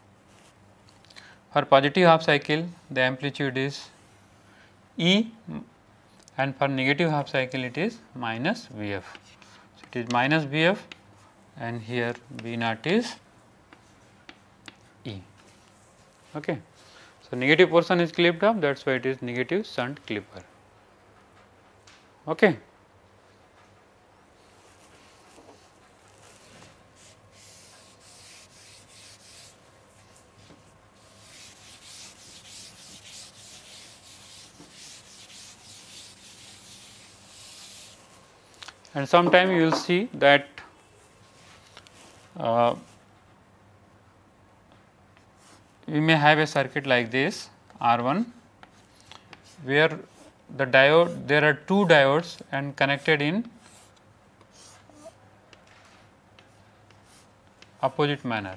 For positive half cycle, the amplitude is E, and for negative half cycle it is minus V F. So, it is minus V F, and here V naught is E. Okay. So, negative portion is clipped off, that is why it is negative shunt clipper. Okay. And sometime you will see that uh, we may have a circuit like this R one, where the diode, there are two diodes and connected in opposite manner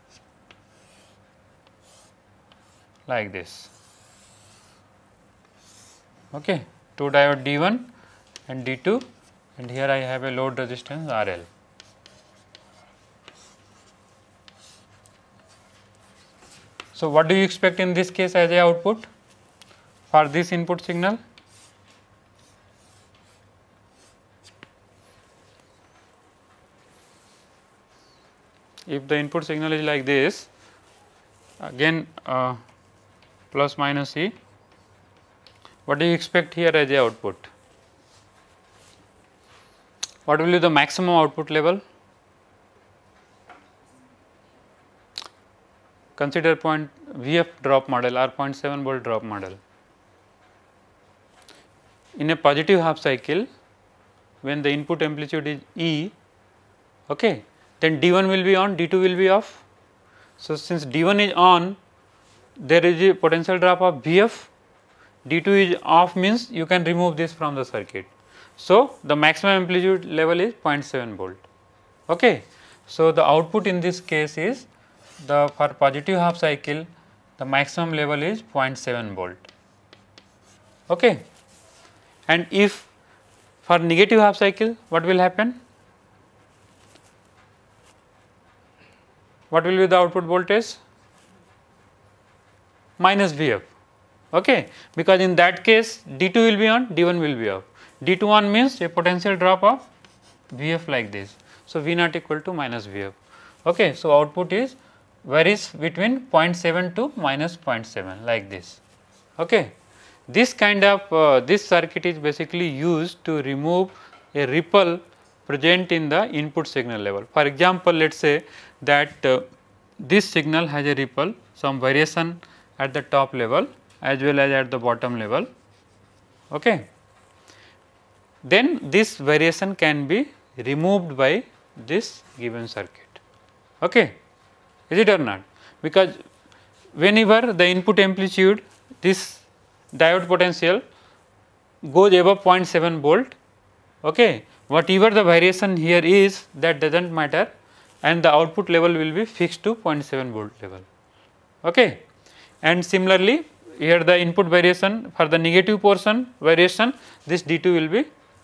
like this. Okay. Two diode D one and D two, and here I have a load resistance R L. So, what do you expect in this case as a output for this input signal? If the input signal is like this, again uh, plus minus E, what do you expect here as a output? What will be the maximum output level? Consider point V F drop model or zero point seven volt drop model. In a positive half cycle, when the input amplitude is E, okay, then D one will be on, D two will be off. So, since D one is on, there is a potential drop of V F, D two is off, means you can remove this from the circuit. So, the maximum amplitude level is zero point seven volt. Okay. So, the output in this case is the for positive half cycle, the maximum level is zero point seven volt. Okay. And if for negative half cycle, what will happen? What will be the output voltage? Minus V F. Okay. Because in that case, D two will be on, D one will be off. D two on means a potential drop of V F like this. So, V naught equal to minus V F. Okay. So, output is varies between zero point seven to minus zero point seven like this. Okay. This kind of uh, this circuit is basically used to remove a ripple present in the input signal level. For example, let us say that uh, this signal has a ripple, some variation at the top level as well as at the bottom level. Okay. Then this variation can be removed by this given circuit. Okay. Is it or not? Because whenever the input amplitude, this diode potential goes above zero point seven volt, okay, whatever the variation here is, that does not matter, and the output level will be fixed to zero point seven volt level. Okay. And similarly, here the input variation for the negative portion variation, this D two will be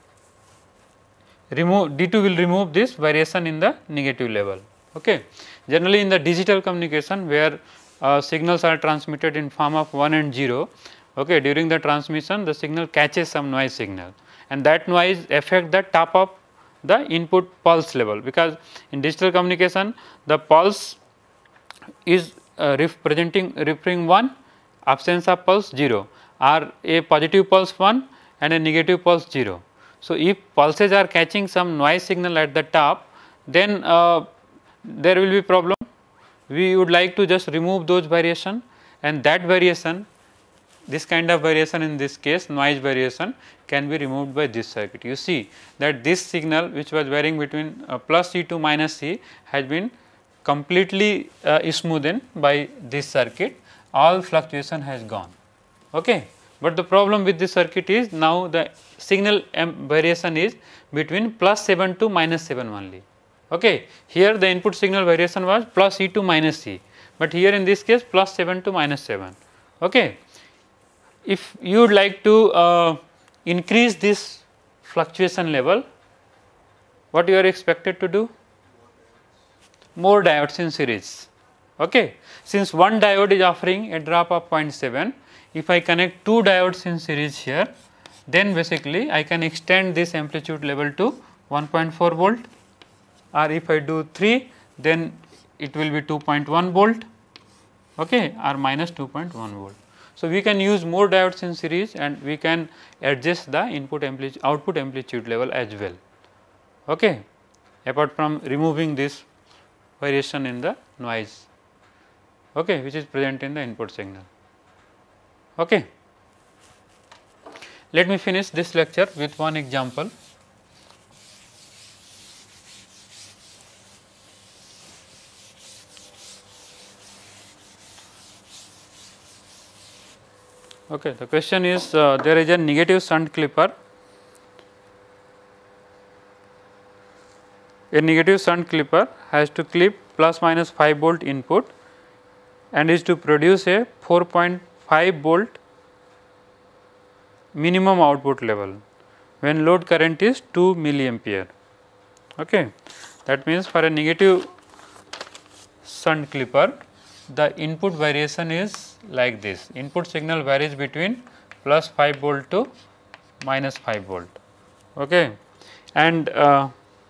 remove, D two will remove this variation in the negative level. Okay. Generally, in the digital communication, where uh, signals are transmitted in form of one and zero, okay, during the transmission the signal catches some noise signal, and that noise affect the top of the input pulse level, because in digital communication the pulse is uh, representing referring one, absence of pulse zero, or a positive pulse one and a negative pulse zero. So, if pulses are catching some noise signal at the top, then uh, there will be problem. We would like to just remove those variation, and that variation, this kind of variation, in this case noise variation, can be removed by this circuit. You see that this signal which was varying between uh, plus E to minus E has been completely uh, smoothened by this circuit, all fluctuation has gone. Okay. But the problem with this circuit is now the signal variation is between plus seven to minus seven only. Okay. Here the input signal variation was plus E to minus E, but here in this case plus seven to minus seven. Okay. If you would like to uh, increase this fluctuation level, what you are expected to do? More diodes in series. Okay. Since one diode is offering a drop of zero point seven, if I connect two diodes in series here, then basically I can extend this amplitude level to one point four volt, or if I do three, then it will be two point one volt. okay, or minus two point one volt. So, we can use more diodes in series and we can adjust the input amplitude output amplitude level as well, okay, apart from removing this variation in the noise, okay, which is present in the input signal. Okay. Let me finish this lecture with one example. Okay, the question is uh, there is a negative shunt clipper. A negative shunt clipper has to clip plus minus five volt input and is to produce a four point five volt minimum output level when load current is two milliampere. Okay. That means, for a negative shunt clipper, the input variation is like this. Input signal varies between plus five volt to minus five volt. Okay. And uh,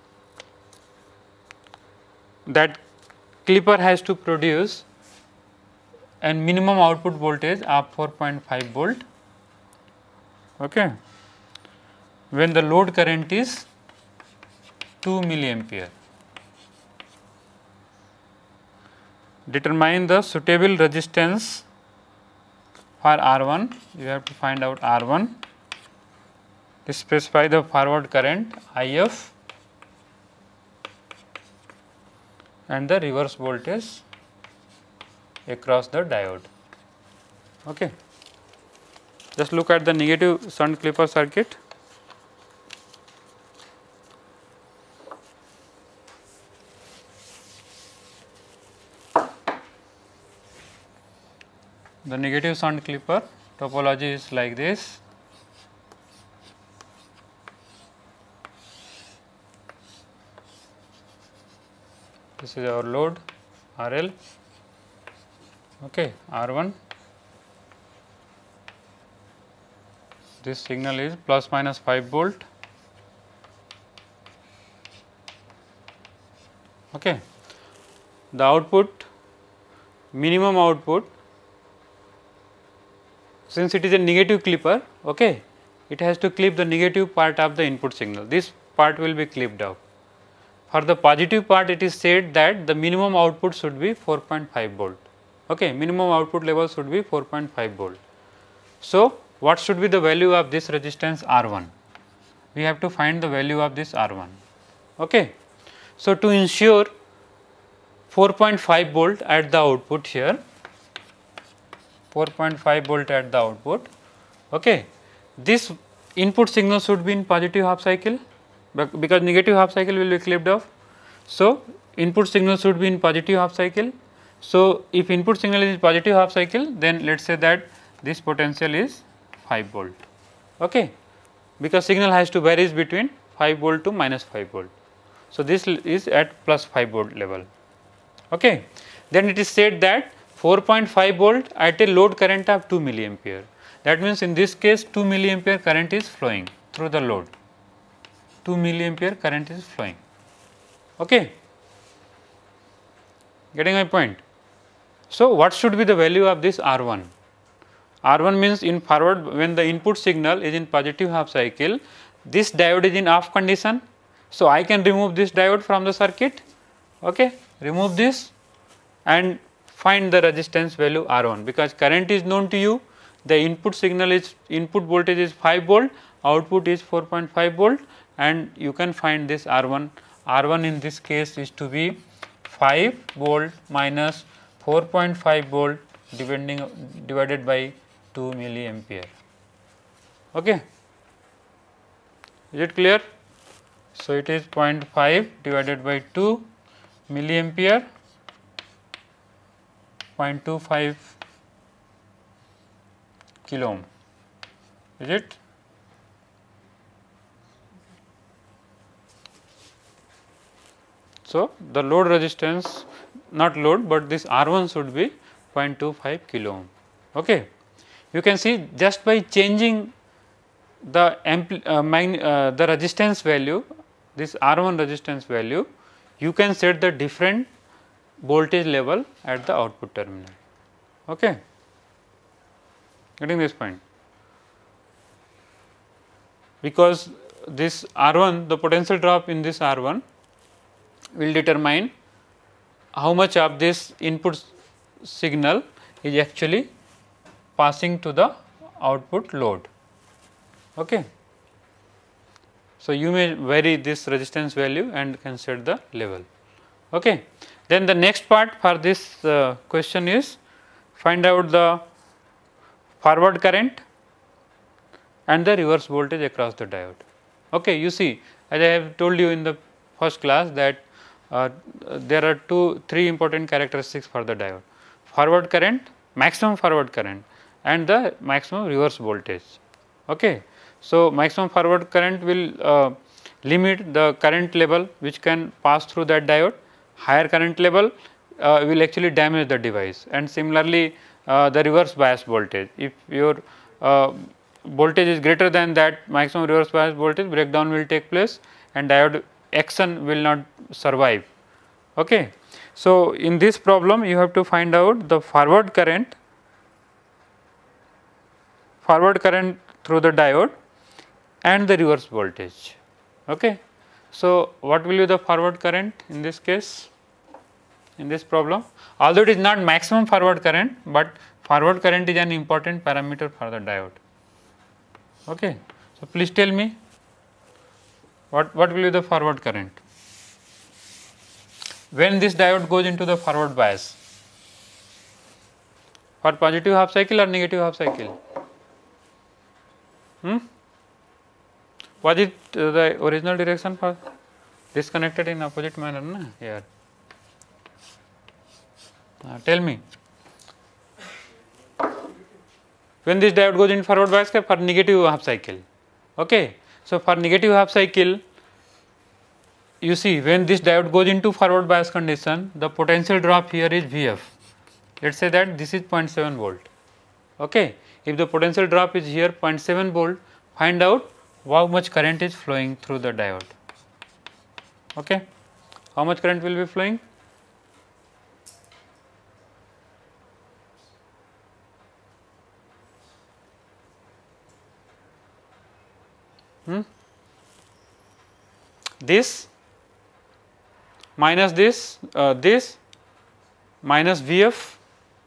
that clipper has to produce a minimum output voltage of four point five volt, okay, when the load current is two milliampere. Determine the suitable resistance for R one. You have to find out R one. Specify the forward current I F and the reverse voltage across the diode. Okay. Just look at the negative shunt clipper circuit. The negative shunt clipper topology is like this. This is our load R L, okay, R one. This signal is plus minus five volt, okay. The output, minimum output, since it is a negative clipper, okay, it has to clip the negative part of the input signal. This part will be clipped out. For the positive part, it is said that the minimum output should be four point five volt, okay, minimum output level should be four point five volt. So, what should be the value of this resistance R one? We have to find the value of this R one, okay. So, to ensure four point five volt at the output here, four point five volt at the output, okay, this input signal should be in positive half cycle, because negative half cycle will be clipped off. So, input signal should be in positive half cycle. So, if input signal is positive half cycle, then let us say that this potential is five volt, okay, because signal has to varies between five volt to minus five volt. So, this is at plus five volt level, okay. Then it is said that four point five volt at a load current of two milliampere. That means, in this case two milliampere current is flowing through the load, two milliampere current is flowing, okay. Getting my point? So, what should be the value of this R one? R one means in forward, when the input signal is in positive half cycle, this diode is in off condition. So, I can remove this diode from the circuit, okay, remove this and find the resistance value R one, because current is known to you, the input signal is input voltage is five volt, output is four point five volt, and you can find this R one. R one in this case is to be five volt minus four point five volt depending divided by two milliampere, okay. Is it clear? So, it is zero point five divided by two milliampere, zero point two five kilo ohm, is it? So, the load resistance, not load, but this R one should be zero point two five kilo ohm, okay. You can see just by changing the ampli uh, magn uh, the resistance value, this R one resistance value, you can set the different voltage level at the output terminal, Okay. Getting this point? Because this R one, the potential drop in this R one will determine how much of this input signal is actually passing to the output load. Okay. So, you may vary this resistance value and can set the level. Okay. Then the next part for this uh, question is find out the forward current and the reverse voltage across the diode. Okay. You see, as I have told you in the first class that uh, there are two, three important characteristics for the diode: forward current, maximum forward current, and the maximum reverse voltage. Okay. So, maximum forward current will uh, limit the current level which can pass through that diode. Higher current level uh, will actually damage the device, and similarly uh, the reverse bias voltage. If your uh, voltage is greater than that maximum reverse bias voltage, breakdown will take place and diode action will not survive. Okay. So, in this problem you have to find out the forward current, forward current through the diode and the reverse voltage. Okay. So, what will be the forward current in this case, in this problem? Although it is not maximum forward current, but forward current is an important parameter for the diode. Okay. So, please tell me what, what will be the forward current when this diode goes into the forward bias, for positive half cycle or negative half cycle? Hmm? Was it uh, the original direction for disconnected in opposite manner? Na? Here. Uh, tell me, when this diode goes in forward bias for negative half cycle. Okay. So, for negative half cycle, you see when this diode goes into forward bias condition, the potential drop here is V F. Let us say that this is zero point seven volt. Okay. If the potential drop is here zero point seven volt, find out how much current is flowing through the diode. Okay. How much current will be flowing? Hmm? This minus this, uh, this minus V F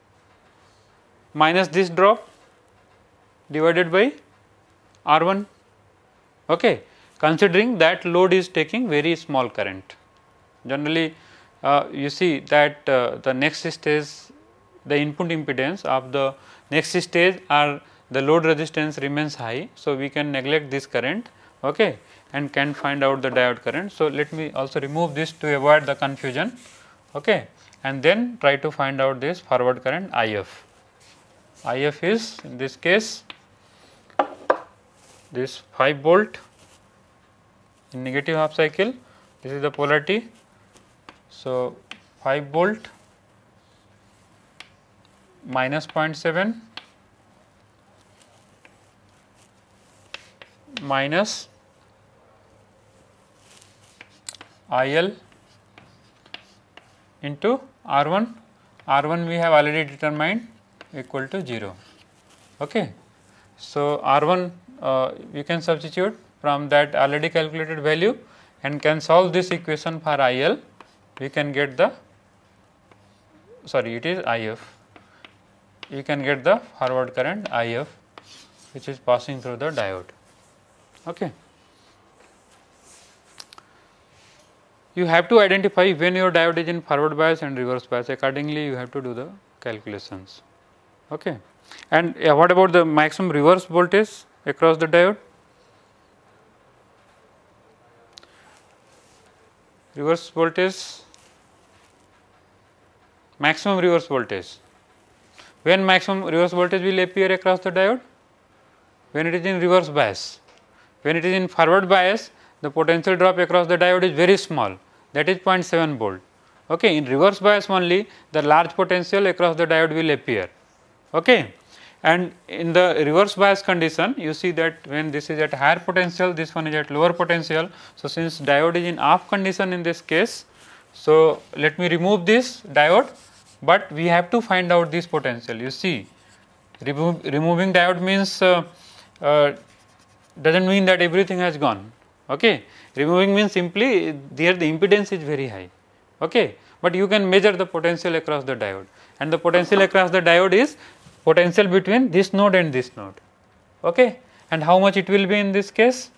minus this drop divided by R one. Okay. Considering that load is taking very small current. Generally, uh, you see that uh, the next stage, the input impedance of the next stage or the load resistance remains high. So, we can neglect this current, okay, and can find out the diode current. So, let me also remove this to avoid the confusion, okay, and then try to find out this forward current I F. I F is in this case this five volt in negative half cycle, this is the polarity. So, five volt minus zero point seven minus I L into R one. R one we have already determined equal to zero. Okay. So, R one uh, we can substitute from that already calculated value and can solve this equation for I L. We can get the, sorry, it is I F. You can get the forward current I F which is passing through the diode. Okay. You have to identify when your diode is in forward bias and reverse bias. Accordingly, you have to do the calculations. Okay. And uh, what about the maximum reverse voltage across the diode? Reverse voltage, maximum reverse voltage. When maximum reverse voltage will appear across the diode? When it is in reverse bias. When it is in forward bias, the potential drop across the diode is very small, that is zero point seven volt. Okay. In reverse bias only, the large potential across the diode will appear. Okay. And in the reverse bias condition, you see that when this is at higher potential, this one is at lower potential. So, since diode is in off condition in this case, so let me remove this diode but we have to find out this potential. You see, remove, removing diode means uh, uh, does not mean that everything has gone. Okay. Removing means simply there the impedance is very high, okay. But you can measure the potential across the diode, and the potential across the diode is potential between this node and this node, okay. And how much it will be in this case?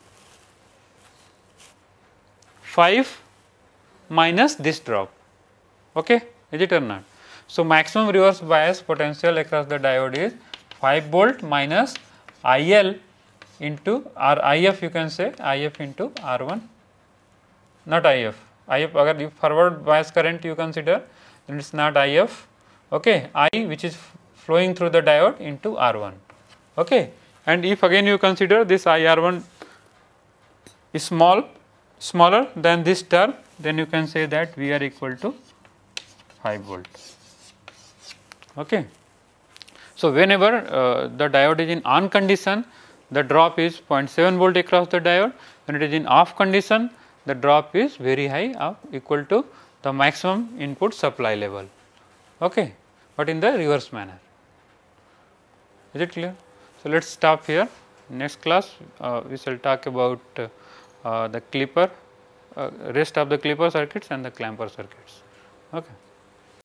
five minus this drop, okay, is it or not? So, maximum reverse bias potential across the diode is five volt minus I L into R I F, you can say I F into R one, not I F, I F agar if forward bias current you consider, then it is not I F, okay, I which is flowing through the diode into R one, okay. And if again you consider this I R one is small, smaller than this term, then you can say that we are equal to five volt, okay. So, whenever uh, the diode is in on condition, the drop is zero point seven volt across the diode. When it is in off condition, the drop is very high, of equal to the maximum input supply level, okay, but in the reverse manner. Is it clear? So, let us stop here. Next class uh, we shall talk about uh, uh, the clipper, uh, rest of the clipper circuits and the clamper circuits. Okay.